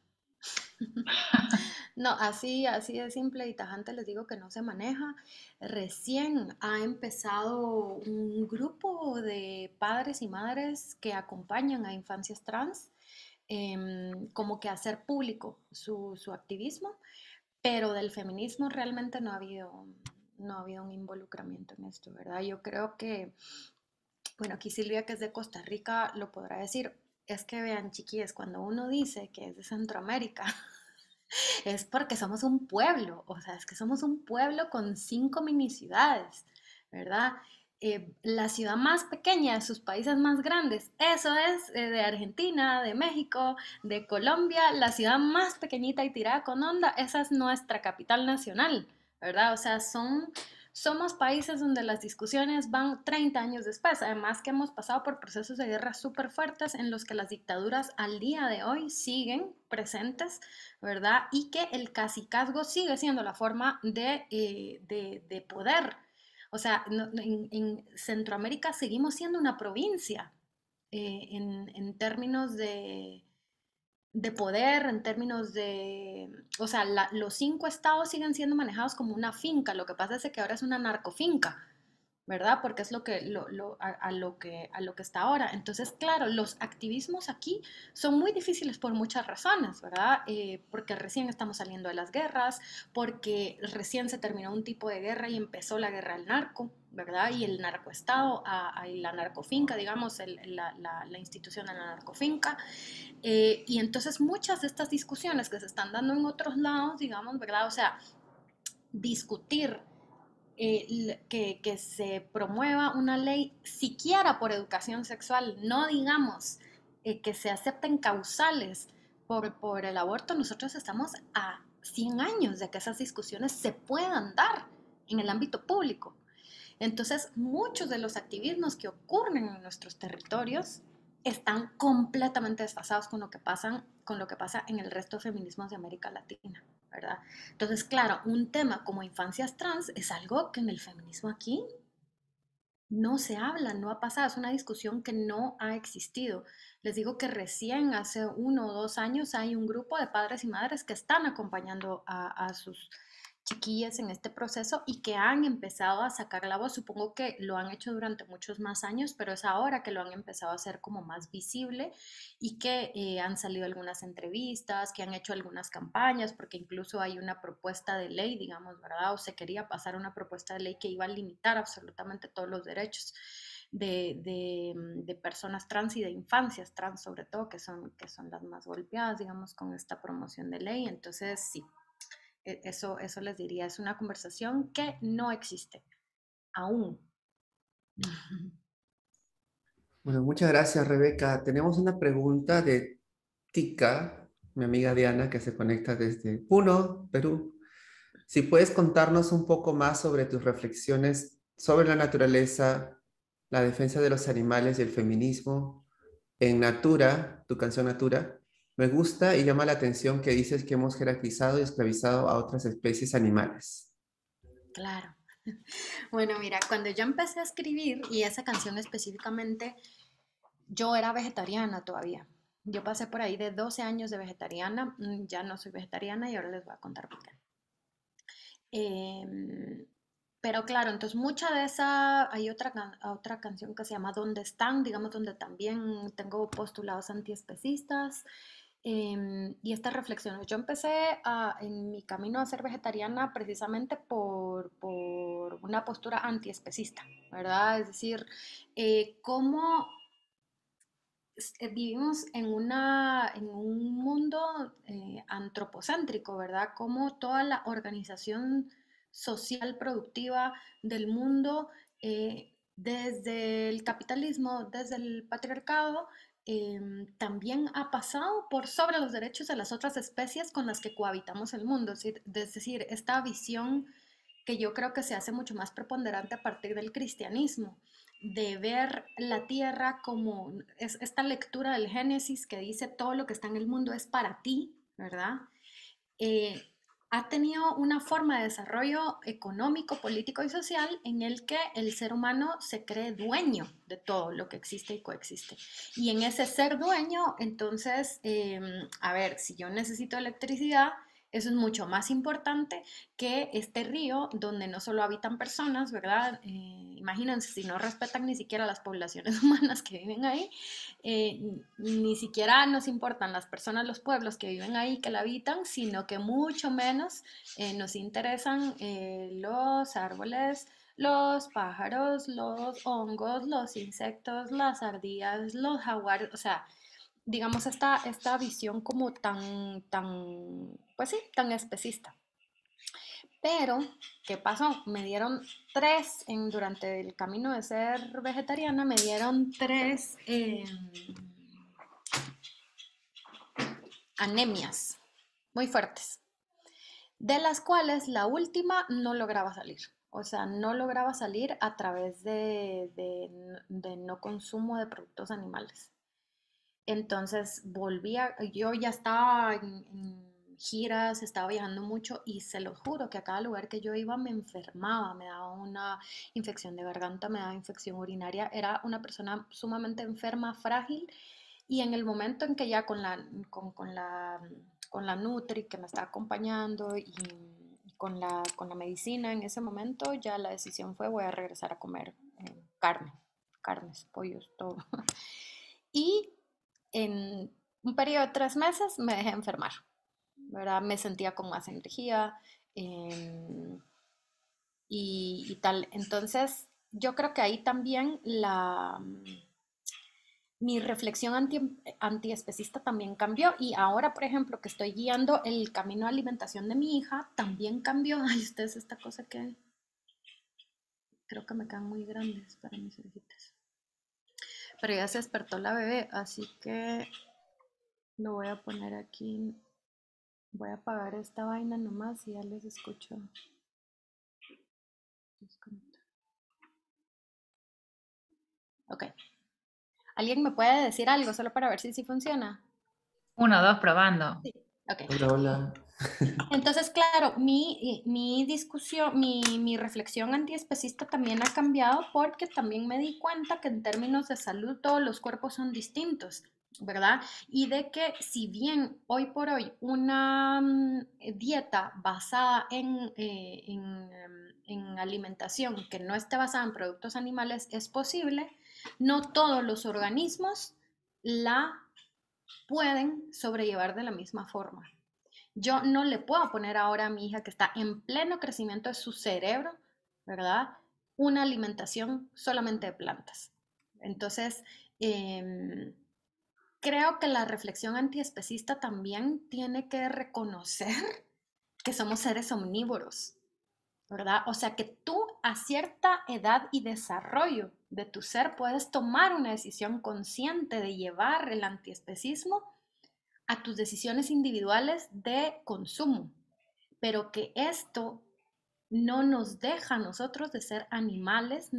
No, así de simple y tajante les digo que no se maneja. Recién ha empezado un grupo de padres y madres que acompañan a infancias trans, como que hacer público su activismo, pero del feminismo realmente no ha habido un involucramiento en esto, ¿verdad? Yo creo que, bueno, aquí Silvia, que es de Costa Rica, lo podrá decir. Es que vean, chiquillas, cuando uno dice que es de Centroamérica, es porque somos un pueblo, o sea, es que somos un pueblo con 5 mini ciudades, ¿verdad? La ciudad más pequeña de sus países más grandes, eso es de Argentina, de México, de Colombia, la ciudad más pequeñita y tirada con onda, esa es nuestra capital nacional, ¿verdad? O sea, somos países donde las discusiones van 30 años después, además que hemos pasado por procesos de guerra súper fuertes en los que las dictaduras al día de hoy siguen presentes, ¿verdad? Y que el cacicazgo sigue siendo la forma de poder. O sea, en Centroamérica seguimos siendo una provincia en términos de poder, en términos de, o sea, los 5 estados siguen siendo manejados como una finca, lo que pasa es que ahora es una narcofinca, ¿verdad? Porque es lo que, a lo que está ahora. Entonces, claro, los activismos aquí son muy difíciles por muchas razones, ¿verdad? Porque recién estamos saliendo de las guerras, porque recién se terminó un tipo de guerra y empezó la guerra al narco, ¿verdad? Y el narcoestado, la narcofinca, digamos, la institución de la narcofinca. Y entonces muchas de estas discusiones que se están dando en otros lados, digamos, ¿verdad? O sea, discutir que se promueva una ley siquiera por educación sexual, no digamos que se acepten causales por el aborto, nosotros estamos a 100 años de que esas discusiones se puedan dar en el ámbito público. Entonces, muchos de los activismos que ocurren en nuestros territorios están completamente desfasados con lo que pasa en el resto de feminismos de América Latina, ¿verdad? Entonces, claro, un tema como infancias trans es algo que en el feminismo aquí no se habla, no ha pasado, es una discusión que no ha existido. Les digo que recién hace 1 o 2 años hay un grupo de padres y madres que están acompañando a sus chiquillas en este proceso y que han empezado a sacar la voz. Supongo que lo han hecho durante muchos más años, pero es ahora que lo han empezado a hacer como más visible y que han salido algunas entrevistas, que han hecho algunas campañas, porque incluso hay una propuesta de ley, digamos, ¿verdad? O se quería pasar una propuesta de ley que iba a limitar absolutamente todos los derechos de personas trans y de infancias trans, sobre todo, que son las más golpeadas, digamos, con esta promoción de ley. Entonces, sí, eso les diría, es una conversación que no existe aún. Bueno, muchas gracias, Rebeca. Tenemos una pregunta de Tika, mi amiga Diana, que se conecta desde Puno, Perú. Si puedes contarnos un poco más sobre tus reflexiones sobre la naturaleza la defensa de los animales y el feminismo. En Natura, tu canción Natura, me gusta y llama la atención que dices que hemos jerarquizado y esclavizado a otras especies animales. Claro. Bueno, mira, cuando yo empecé a escribir, y esa canción específicamente, yo era vegetariana todavía. Yo pasé por ahí de 12 años de vegetariana, ya no soy vegetariana y ahora les voy a contar por qué. Em, pero claro, entonces mucha de esa, hay otra canción que se llama ¿Dónde están? Digamos, donde también tengo postulados antiespecistas. Y estas reflexiones. Yo empecé en mi camino a ser vegetariana precisamente por una postura antiespecista, ¿verdad? Es decir, cómo vivimos en un mundo antropocéntrico, ¿verdad? Como toda la organización social productiva del mundo, desde el capitalismo, desde el patriarcado, también ha pasado por sobre los derechos de las otras especies con las que cohabitamos el mundo. Es decir, esta visión que yo creo que se hace mucho más preponderante a partir del cristianismo, de ver la tierra como es esta lectura del Génesis que dice todo lo que está en el mundo es para ti, ¿verdad? Eh, ha tenido una forma de desarrollo económico, político y social en el que el ser humano se cree dueño de todo lo que existe y coexiste. Y en ese ser dueño, entonces, a ver, si yo necesito electricidad, eso es mucho más importante que este río donde no solo habitan personas, ¿verdad? Imagínense si no respetan ni siquiera las poblaciones humanas que viven ahí, ni siquiera nos importan las personas, los pueblos que viven ahí, que la habitan, sino que mucho menos nos interesan los árboles, los pájaros, los hongos, los insectos, las ardillas, los jaguares, o sea, digamos esta visión como pues sí, tan especista. Pero, ¿qué pasó? Me dieron durante el camino de ser vegetariana, me dieron tres anemias muy fuertes, de las cuales la última no lograba salir. O sea, no lograba salir a través de no consumo de productos animales. Entonces yo ya estaba en giras, estaba viajando mucho y se lo juro que a cada lugar que yo iba me enfermaba, me daba una infección de garganta, me daba infección urinaria, era una persona sumamente enferma, frágil y en el momento en que ya con la Nutri que me estaba acompañando y con la medicina en ese momento, ya la decisión fue voy a regresar a comer carnes, pollos, todo. Y en un periodo de 3 meses me dejé enfermar, ¿verdad? Me sentía con más energía y tal. Entonces, yo creo que ahí también mi reflexión antiespecista también cambió y ahora, por ejemplo, que estoy guiando el camino de alimentación de mi hija, también cambió. Ay, ustedes esta cosa que creo que me quedan muy grandes para mis orejitas. Pero ya se despertó la bebé, así que lo voy a poner aquí. Voy a apagar esta vaina nomás y ya les escucho. Ok. ¿Alguien me puede decir algo solo para ver si funciona? 1, 2, probando. Sí. Ok. Hola, hola. Entonces, claro, mi discusión, mi reflexión antiespecista también ha cambiado porque también me di cuenta que en términos de salud todos los cuerpos son distintos, ¿verdad? Y de que si bien hoy por hoy una dieta basada en alimentación que no esté basada en productos animales es posible, no todos los organismos la pueden sobrellevar de la misma forma. Yo no le puedo poner ahora a mi hija que está en pleno crecimiento de su cerebro, ¿verdad? Una alimentación solamente de plantas. Entonces, creo que la reflexión antiespecista también tiene que reconocer que somos seres omnívoros, ¿verdad? O sea que tú a cierta edad y desarrollo de tu ser puedes tomar una decisión consciente de llevar el antiespecismo a tus decisiones individuales de consumo, pero que esto no nos deja a nosotros de ser animales, no,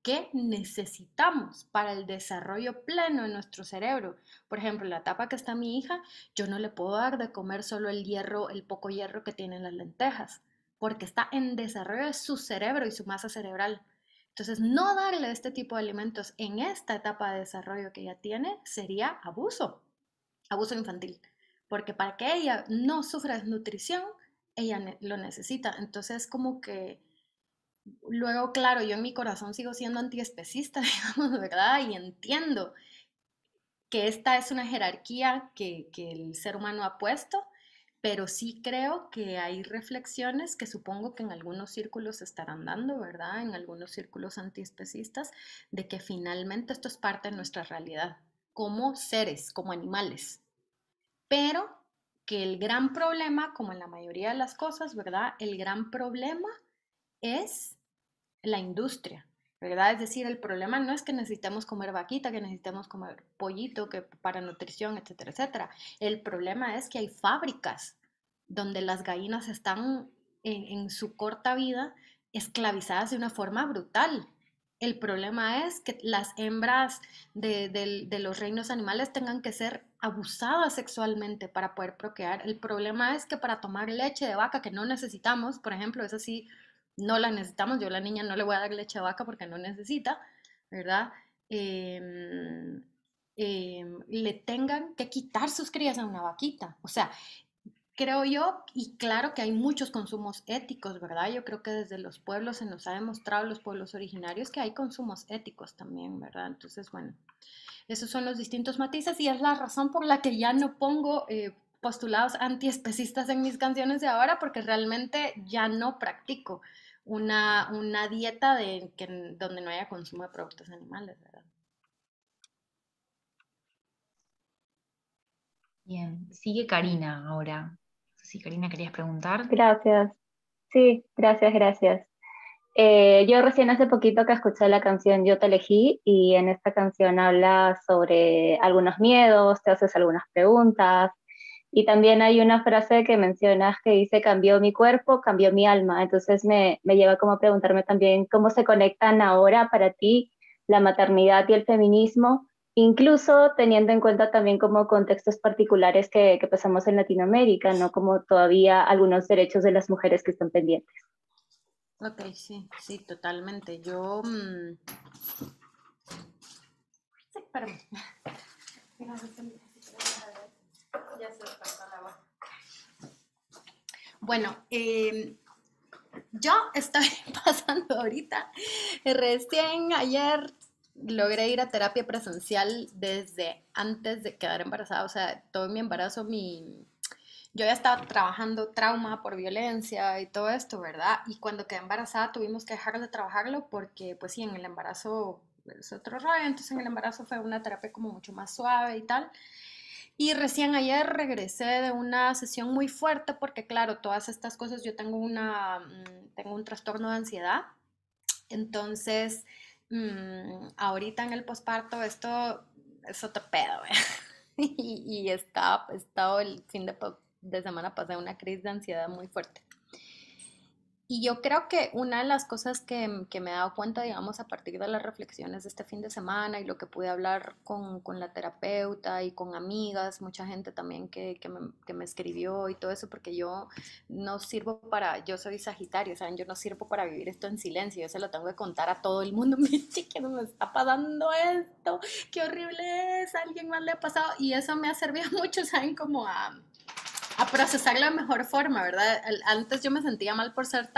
qué necesitamos para el desarrollo pleno de nuestro cerebro. Por ejemplo, en la etapa que está mi hija, yo no le puedo dar de comer solo el hierro, el poco hierro que tienen las lentejas, porque está en desarrollo de su cerebro y su masa cerebral. Entonces, no darle este tipo de alimentos en esta etapa de desarrollo que ella tiene sería abuso infantil, porque para que ella no sufra desnutrición, ella lo necesita. Entonces, como que luego, claro, yo en mi corazón sigo siendo antiespecista, digamos, ¿verdad? Y entiendo que esta es una jerarquía que el ser humano ha puesto, pero sí creo que hay reflexiones que supongo que en algunos círculos se estarán dando, ¿verdad? En algunos círculos antiespecistas, de que finalmente esto es parte de nuestra realidad, como seres, como animales. Pero que el gran problema, como en la mayoría de las cosas, ¿verdad? El gran problema es la industria, ¿verdad? Es decir, el problema no es que necesitemos comer vaquita, que necesitemos comer pollito, que para nutrición, etcétera, etcétera. El problema es que hay fábricas donde las gallinas están en su corta vida esclavizadas de una forma brutal. El problema es que las hembras de los reinos animales tengan que ser abusadas sexualmente para poder procrear. El problema es que para tomar leche de vaca que no necesitamos, por ejemplo, eso sí, no la necesitamos, yo a la niña no le voy a dar leche de vaca porque no necesita, ¿verdad? Le tengan que quitar sus crías a una vaquita. O sea, creo yo, y claro que hay muchos consumos éticos, ¿verdad? Yo creo que desde los pueblos se nos ha demostrado, los pueblos originarios, que hay consumos éticos también, ¿verdad? Entonces, bueno, esos son los distintos matices y es la razón por la que ya no pongo postulados antiespecistas en mis canciones de ahora, porque realmente ya no practico una dieta donde no haya consumo de productos animales, ¿verdad? Bien, sigue Karina ahora. No sé si Karina querías preguntar. Gracias. Sí, gracias. Yo recién hace poquito que escuché la canción Yo te elegí y en esta canción habla sobre algunos miedos, te haces algunas preguntas y también hay una frase que mencionas que dice cambió mi cuerpo, cambió mi alma. Entonces me lleva como a preguntarme también cómo se conectan ahora para ti la maternidad y el feminismo, incluso teniendo en cuenta también como contextos particulares que pasamos en Latinoamérica, ¿no? Como todavía algunos derechos de las mujeres que están pendientes. Ok, sí, totalmente. Sí, espérame. Ya se pasó la agua. Bueno, yo estoy pasando ahorita, recién ayer logré ir a terapia presencial desde antes de quedar embarazada, o sea, todo mi embarazo, yo ya estaba trabajando trauma por violencia y todo esto, ¿verdad? Y cuando quedé embarazada tuvimos que dejar de trabajarlo porque, pues sí, en el embarazo es otro rollo, entonces en el embarazo fue una terapia como mucho más suave y tal. Y recién ayer regresé de una sesión muy fuerte porque, claro, todas estas cosas, yo tengo tengo un trastorno de ansiedad. Entonces, ahorita en el posparto esto es otro pedo, ¿eh? Y he estado el fin de semana pasé una crisis de ansiedad muy fuerte. Y yo creo que una de las cosas que me he dado cuenta, digamos, a partir de las reflexiones de este fin de semana y lo que pude hablar con la terapeuta y con amigas, mucha gente también que me escribió y todo eso, porque yo no sirvo yo soy Sagitario, ¿saben? Yo no sirvo para vivir esto en silencio, yo se lo tengo que contar a todo el mundo, mi chica, no me está pasando esto, qué horrible es, a alguien más le ha pasado, y eso me ha servido mucho, ¿saben? Como a procesarlo de mejor forma, ¿verdad? Antes yo me sentía mal por ser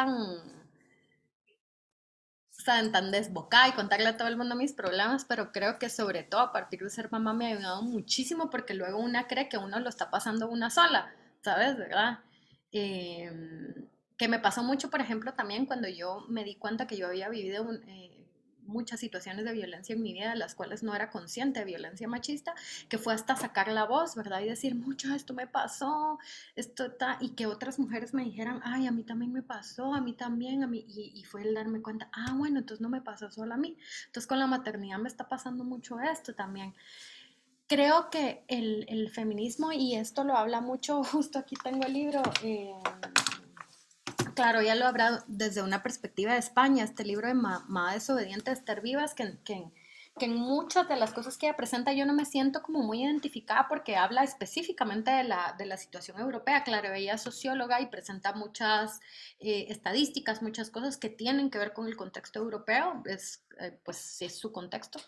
tan desbocada y contarle a todo el mundo mis problemas, pero creo que sobre todo a partir de ser mamá me ha ayudado muchísimo porque luego una cree que uno lo está pasando una sola, ¿sabes? ¿Verdad? Que me pasó mucho, por ejemplo, también cuando yo me di cuenta que yo había vivido muchas situaciones de violencia en mi vida, de las cuales no era consciente de violencia machista, que fue hasta sacar la voz, ¿verdad? Y decir, mucho, esto me pasó, y que otras mujeres me dijeran, ay, a mí también me pasó, a mí también, y fue el darme cuenta, bueno, entonces no me pasó solo a mí, entonces con la maternidad me está pasando mucho esto también. Creo que el feminismo, y esto lo habla mucho, justo aquí tengo el libro, Claro, ya lo habrá desde una perspectiva de España, este libro de Mamá desobediente de Esther Vivas, que en muchas de las cosas que ella presenta yo no me siento como muy identificada porque habla específicamente de la situación europea. Claro, ella es socióloga y presenta muchas estadísticas, muchas cosas que tienen que ver con el contexto europeo, pues es su contexto.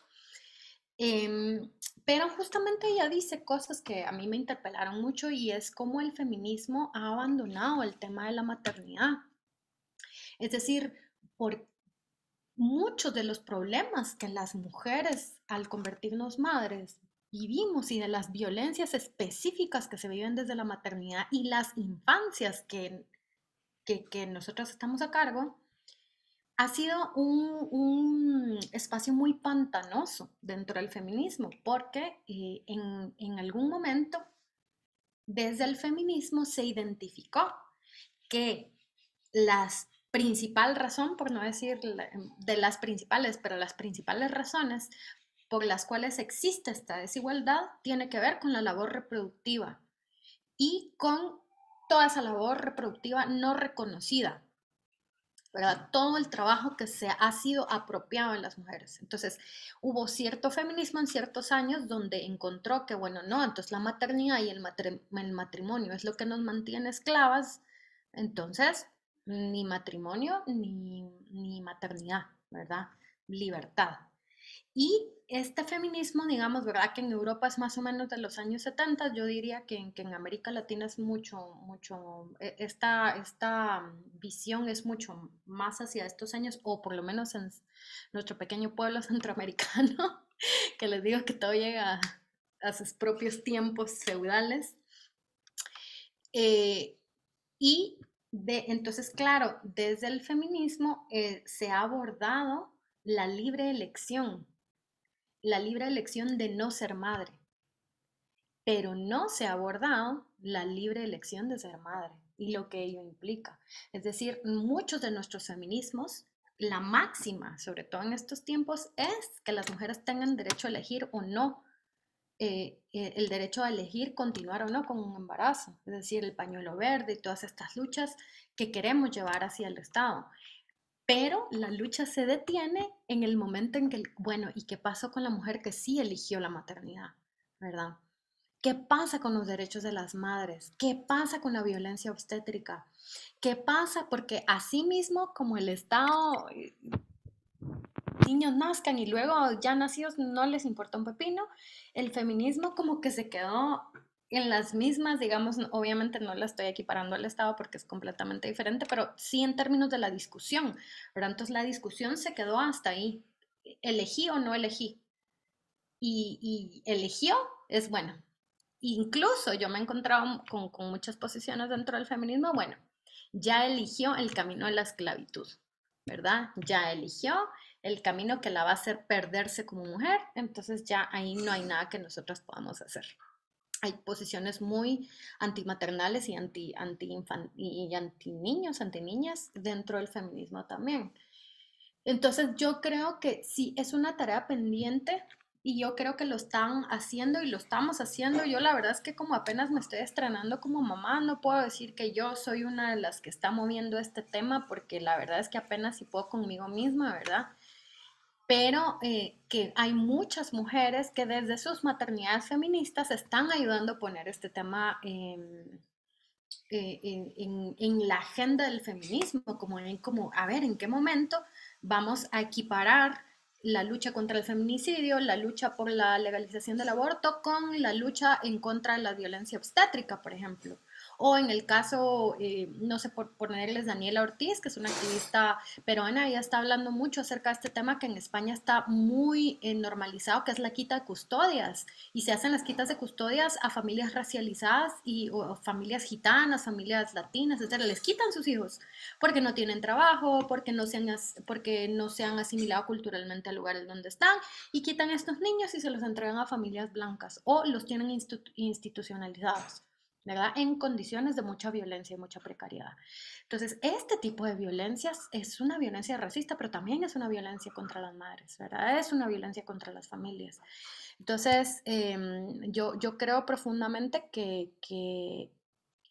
Pero justamente ella dice cosas que a mí me interpelaron mucho y es cómo el feminismo ha abandonado el tema de la maternidad. Es decir, por muchos de los problemas que las mujeres al convertirnos madres vivimos y de las violencias específicas que se viven desde la maternidad y las infancias que nosotros estamos a cargo, ha sido un espacio muy pantanoso dentro del feminismo, porque en algún momento desde el feminismo se identificó que las principal razón, por no decir de las principales, pero las principales razones por las cuales existe esta desigualdad tiene que ver con la labor reproductiva y con toda esa labor reproductiva no reconocida, ¿verdad? Todo el trabajo que se ha sido apropiado en las mujeres. Entonces, hubo cierto feminismo en ciertos años donde encontró que, bueno, no, entonces la maternidad y el matrimonio es lo que nos mantiene esclavas, entonces ni matrimonio ni maternidad, ¿verdad? Libertad. Y este feminismo, digamos, ¿verdad? Que en Europa es más o menos de los años 70, yo diría que en América Latina es esta visión es mucho más hacia estos años, o por lo menos en nuestro pequeño pueblo centroamericano, que les digo que todo llega a sus propios tiempos feudales. Entonces, claro, desde el feminismo se ha abordado la libre elección de no ser madre, pero no se ha abordado la libre elección de ser madre y lo que ello implica. Es decir, muchos de nuestros feminismos, la máxima, sobre todo en estos tiempos, es que las mujeres tengan derecho a elegir o no, el derecho a elegir continuar o no con un embarazo, es decir, el pañuelo verde y todas estas luchas que queremos llevar hacia el Estado. Pero la lucha se detiene en el momento en que, bueno, ¿y qué pasó con la mujer que sí eligió la maternidad? ¿Verdad? ¿Qué pasa con los derechos de las madres? ¿Qué pasa con la violencia obstétrica? ¿Qué pasa? Porque así mismo como el Estado, niños nazcan y luego ya nacidos no les importa un pepino, el feminismo como que se quedó en las mismas, digamos, obviamente no la estoy equiparando al Estado porque es completamente diferente, pero sí en términos de la discusión, ¿verdad? Entonces la discusión se quedó hasta ahí, elegí o no elegí, y eligió es bueno. Incluso yo me he encontrado con muchas posiciones dentro del feminismo, bueno, ya eligió el camino de la esclavitud, ¿verdad? Ya eligió el camino que la va a hacer perderse como mujer, entonces ya ahí no hay nada que nosotros podamos hacer. Hay posiciones muy antimaternales y anti-niños, anti-niñas dentro del feminismo también. Entonces yo creo que sí, es una tarea pendiente y yo creo que lo están haciendo y lo estamos haciendo. Yo la verdad es que como apenas me estoy estrenando como mamá, no puedo decir que yo soy una de las que está moviendo este tema porque la verdad es que apenas si puedo conmigo misma, ¿verdad? Pero que hay muchas mujeres que desde sus maternidades feministas están ayudando a poner este tema en la agenda del feminismo, como, a ver, ¿en qué momento vamos a equiparar la lucha contra el feminicidio, la lucha por la legalización del aborto con la lucha en contra de la violencia obstétrica, por ejemplo? O en el caso, no sé, por ponerles Daniela Ortiz, que es una activista peruana, ella está hablando mucho acerca de este tema que en España está muy normalizado, que es la quita de custodias. Y se hacen las quitas de custodias a familias racializadas o familias gitanas, familias latinas, etc. Les quitan sus hijos porque no tienen trabajo, porque no se han asimilado culturalmente al lugar donde están y quitan a estos niños y se los entregan a familias blancas o los tienen institucionalizados, ¿verdad? En condiciones de mucha violencia y mucha precariedad. Entonces, este tipo de violencias es una violencia racista, pero también es una violencia contra las madres, ¿verdad? Es una violencia contra las familias. Entonces, yo creo profundamente que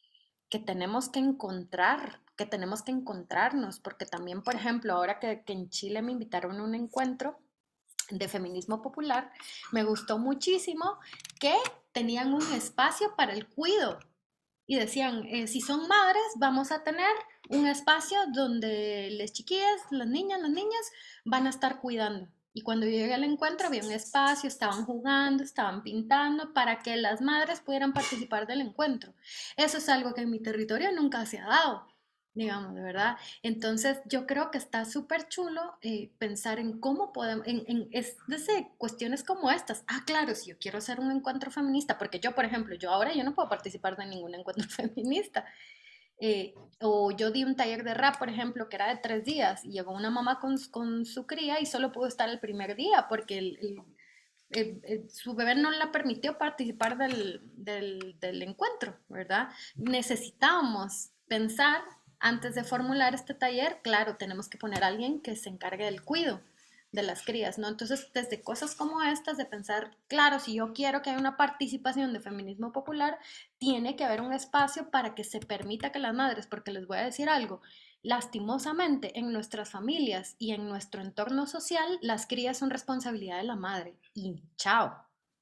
que tenemos que encontrarnos, porque también, por ejemplo, ahora que en Chile me invitaron a un encuentro de feminismo popular, me gustó muchísimo que tenían un espacio para el cuido y decían, si son madres, vamos a tener un espacio donde las chiquillas, las niñas van a estar cuidando. Y cuando yo llegué al encuentro había un espacio, estaban jugando, estaban pintando para que las madres pudieran participar del encuentro. Eso es algo que en mi territorio nunca se ha dado, digamos, de verdad. Entonces yo creo que está súper chulo pensar en cómo podemos, desde cuestiones como estas. Ah, claro, si yo quiero hacer un encuentro feminista, porque yo, por ejemplo, yo no puedo participar de ningún encuentro feminista. O yo di un taller de rap, por ejemplo, que era de 3 días, y llegó una mamá con su cría y solo pudo estar el primer día porque su bebé no la permitió participar del encuentro, ¿verdad? Necesitábamos pensar antes de formular este taller, claro, tenemos que poner a alguien que se encargue del cuidado de las crías, ¿no? Entonces, desde cosas como estas, de pensar, claro, si yo quiero que haya una participación de feminismo popular, tiene que haber un espacio para que se permita que las madres, porque les voy a decir algo, lastimosamente en nuestras familias y en nuestro entorno social, las crías son responsabilidad de la madre y chao,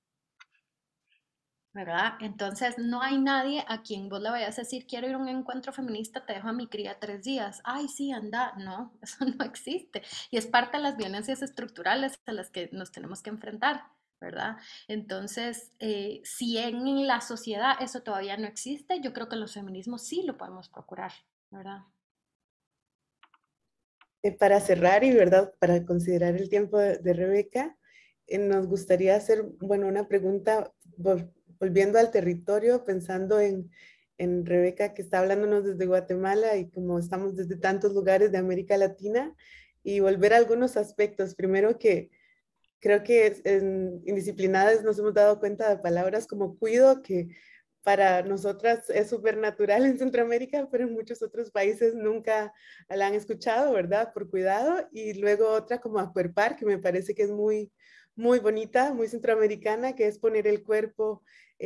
¿verdad? Entonces no hay nadie a quien vos le vayas a decir, quiero ir a un encuentro feminista, te dejo a mi cría 3 días. Ay, sí, anda. No, eso no existe. Y es parte de las violencias estructurales a las que nos tenemos que enfrentar, ¿verdad? Entonces, si en la sociedad eso todavía no existe, yo creo que los feminismos sí lo podemos procurar, ¿verdad? Para cerrar y, ¿verdad? Para considerar el tiempo de Rebeca, nos gustaría hacer, bueno, una pregunta volviendo al territorio, pensando en Rebeca que está hablándonos desde Guatemala y como estamos desde tantos lugares de América Latina, y volver a algunos aspectos. Primero que creo que en Indisciplinadas nos hemos dado cuenta de palabras como cuido, que para nosotras es súper natural en Centroamérica, pero en muchos otros países nunca la han escuchado, ¿verdad? Por cuidado. Y luego otra como acuerpar, que me parece que es muy, muy bonita, muy centroamericana, que es poner el cuerpo,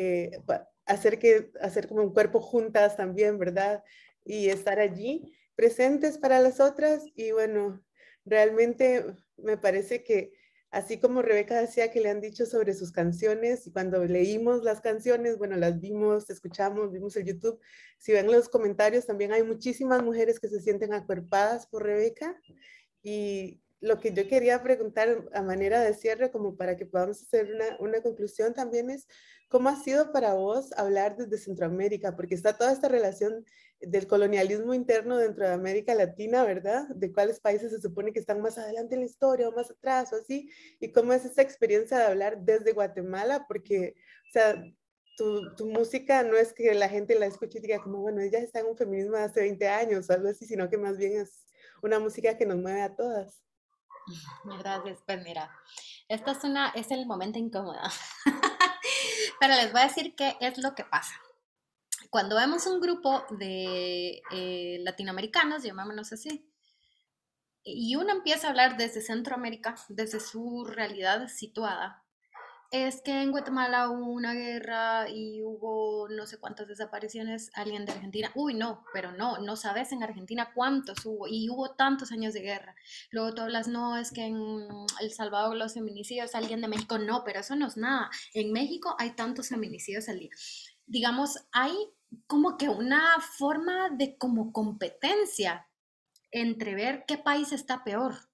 hacer como un cuerpo juntas también, ¿verdad? Y estar allí presentes para las otras. Y bueno, realmente me parece que así como Rebeca decía que le han dicho sobre sus canciones, y cuando leímos las canciones, bueno, las vimos, escuchamos, vimos el YouTube, si ven los comentarios, también hay muchísimas mujeres que se sienten acuerpadas por Rebeca. Y lo que yo quería preguntar a manera de cierre, como para que podamos hacer una conclusión también es, ¿cómo ha sido para vos hablar desde Centroamérica? Porque está toda esta relación del colonialismo interno dentro de América Latina, ¿verdad? De cuáles países se supone que están más adelante en la historia o más atrás o así, y cómo es esa experiencia de hablar desde Guatemala, porque, o sea, tu música no es que la gente la escuche y diga como, bueno, ella está en un feminismo de hace 20 años o algo así, sino que más bien es una música que nos mueve a todas. Gracias, pues mira, es el momento incómodo, pero les voy a decir qué es lo que pasa. Cuando vemos un grupo de latinoamericanos, llamémonos así, y uno empieza a hablar desde Centroamérica, desde su realidad situada, es que en Guatemala hubo una guerra y hubo no sé cuántas desapariciones, alguien de Argentina, uy no, pero no sabes en Argentina cuántos hubo y hubo tantos años de guerra. Luego tú hablas, no, es que en El Salvador los feminicidios, alguien de México, no, pero eso no es nada. En México hay tantos feminicidios al día. Digamos, hay como que una forma de como competencia entre ver qué país está peor.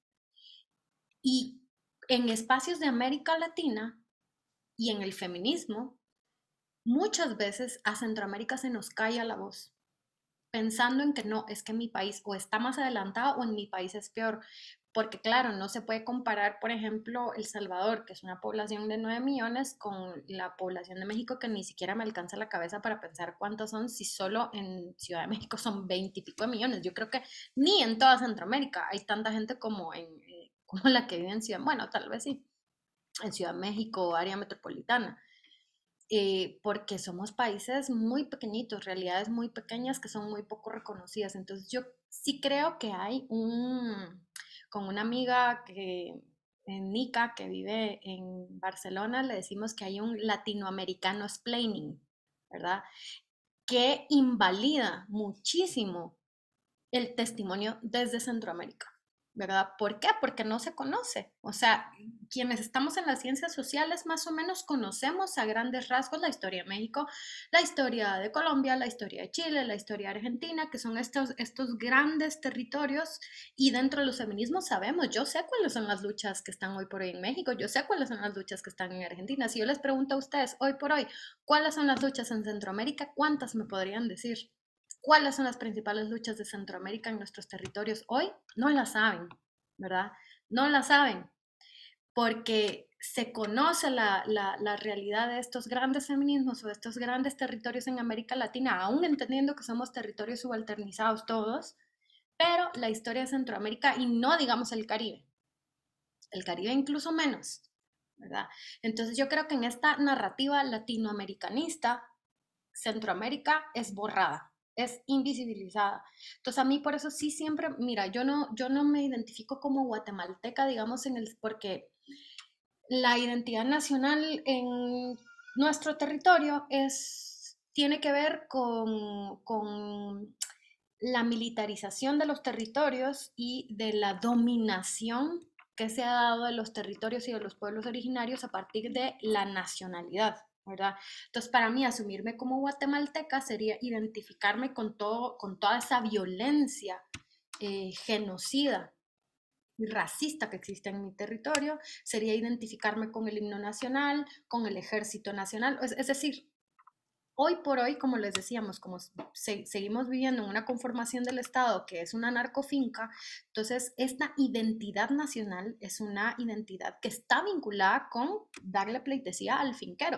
Y en espacios de América Latina y en el feminismo, muchas veces a Centroamérica se nos calla la voz, pensando en que no, es que mi país o está más adelantado o en mi país es peor. Porque claro, no se puede comparar, por ejemplo, El Salvador, que es una población de 9 millones, con la población de México, que ni siquiera me alcanza la cabeza para pensar cuántos son, si solo en Ciudad de México son 20 y pico de millones. Yo creo que ni en toda Centroamérica hay tanta gente como la que vive en Ciudad, bueno, tal vez sí, en Ciudad de México, área metropolitana. Porque somos países muy pequeñitos, realidades muy pequeñas que son muy poco reconocidas. Entonces yo sí creo que con una amiga Nica, que vive en Barcelona, le decimos que hay un latinoamericano explaining, ¿verdad? que invalida muchísimo el testimonio desde Centroamérica, ¿verdad? ¿Por qué? Porque no se conoce. O sea, quienes estamos en las ciencias sociales más o menos conocemos a grandes rasgos la historia de México, la historia de Colombia, la historia de Chile, la historia de Argentina, que son estos grandes territorios, y dentro de los feminismos sabemos, yo sé cuáles son las luchas que están hoy por hoy en México, yo sé cuáles son las luchas que están en Argentina. Si yo les pregunto a ustedes hoy por hoy, ¿cuáles son las luchas en Centroamérica? ¿Cuántas me podrían decir? ¿Cuáles son las principales luchas de Centroamérica en nuestros territorios hoy? No las saben, ¿verdad? No las saben, porque se conoce la realidad de estos grandes feminismos o de estos grandes territorios en América Latina, aún entendiendo que somos territorios subalternizados todos, pero la historia de Centroamérica, y no digamos el Caribe incluso menos, ¿verdad? Entonces yo creo que en esta narrativa latinoamericanista, Centroamérica es borrada, es invisibilizada. Entonces a mí por eso sí siempre, mira, yo no me identifico como guatemalteca, digamos, porque la identidad nacional en nuestro territorio tiene que ver con la militarización de los territorios y de la dominación que se ha dado de los territorios y de los pueblos originarios a partir de la nacionalidad, ¿verdad? Entonces, para mí, asumirme como guatemalteca sería identificarme con toda esa violencia genocida y racista que existe en mi territorio, sería identificarme con el himno nacional, con el ejército nacional, es decir, hoy por hoy, como les decíamos, como seguimos viviendo en una conformación del Estado que es una narcofinca, entonces esta identidad nacional es una identidad que está vinculada con darle pleitesía al finquero.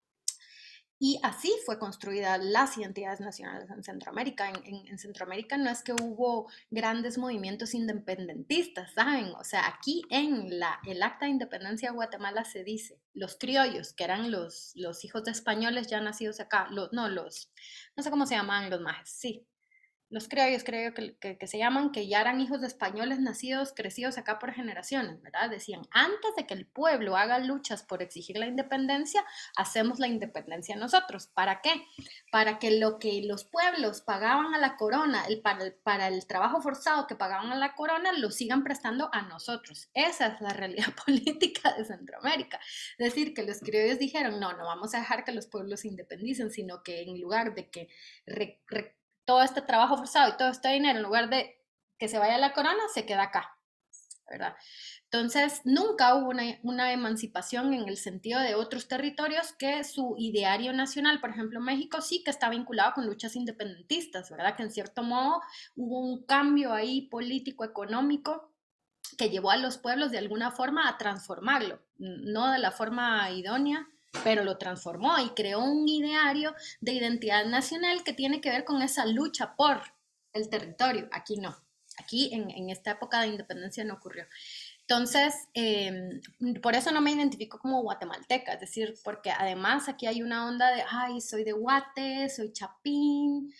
Y así fue construida las identidades nacionales en Centroamérica. En Centroamérica no es que hubo grandes movimientos independentistas, ¿saben? O sea, aquí en el Acta de Independencia de Guatemala se dice, los criollos, que eran los hijos de españoles ya nacidos acá, no sé cómo se llamaban los majes, sí. Los criollos, creo que se llaman, que ya eran hijos de españoles nacidos, crecidos acá por generaciones, ¿verdad? Decían, antes de que el pueblo haga luchas por exigir la independencia, hacemos la independencia nosotros. ¿Para qué? Para que lo que los pueblos pagaban a la corona, para el trabajo forzado que pagaban a la corona, lo sigan prestando a nosotros. Esa es la realidad política de Centroamérica. Es decir, que los criollos dijeron, no vamos a dejar que los pueblos se independicen, sino que en lugar de que todo este trabajo forzado y todo este dinero, en lugar de que se vaya a la corona, se queda acá, ¿verdad? Entonces, nunca hubo una emancipación en el sentido de otros territorios que su ideario nacional, por ejemplo, México, sí que está vinculado con luchas independentistas, ¿verdad? Que en cierto modo hubo un cambio ahí político, económico, que llevó a los pueblos de alguna forma a transformarlo, no de la forma idónea, pero lo transformó y creó un ideario de identidad nacional que tiene que ver con esa lucha por el territorio. Aquí no, aquí en esta época de independencia no ocurrió. Entonces, por eso no me identifico como guatemalteca, es decir, porque además aquí hay una onda de, ay, soy de Guate, soy chapín,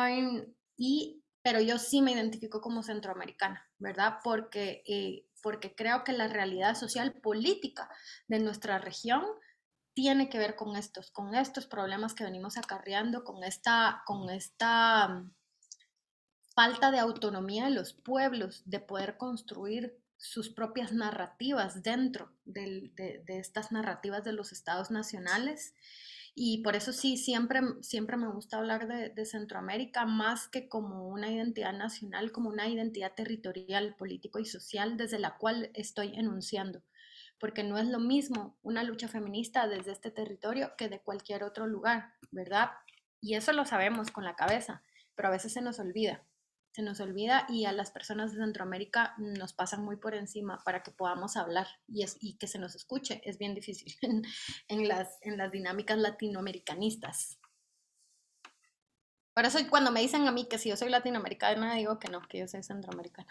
pero yo sí me identifico como centroamericana, ¿verdad? Porque creo que la realidad social política de nuestra región tiene que ver con estos problemas que venimos acarreando, con esta falta de autonomía de los pueblos, de poder construir sus propias narrativas dentro de estas narrativas de los estados nacionales. Y por eso sí, siempre me gusta hablar de Centroamérica más que como una identidad nacional, como una identidad territorial, político y social desde la cual estoy enunciando. Porque no es lo mismo una lucha feminista desde este territorio que de cualquier otro lugar, ¿verdad? Y eso lo sabemos con la cabeza, pero a veces se nos olvida y a las personas de Centroamérica nos pasan muy por encima para que podamos hablar y que se nos escuche. Es bien difícil en las dinámicas latinoamericanistas. Por eso cuando me dicen a mí que si yo soy latinoamericana, digo que no, que yo soy centroamericana.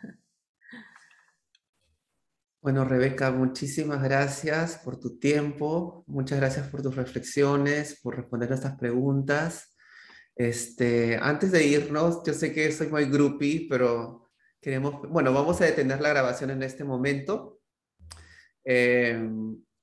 Bueno, Rebeca, muchísimas gracias por tu tiempo, muchas gracias por tus reflexiones, por responder a estas preguntas. Antes de irnos, yo sé que soy muy groupie, pero vamos a detener la grabación en este momento.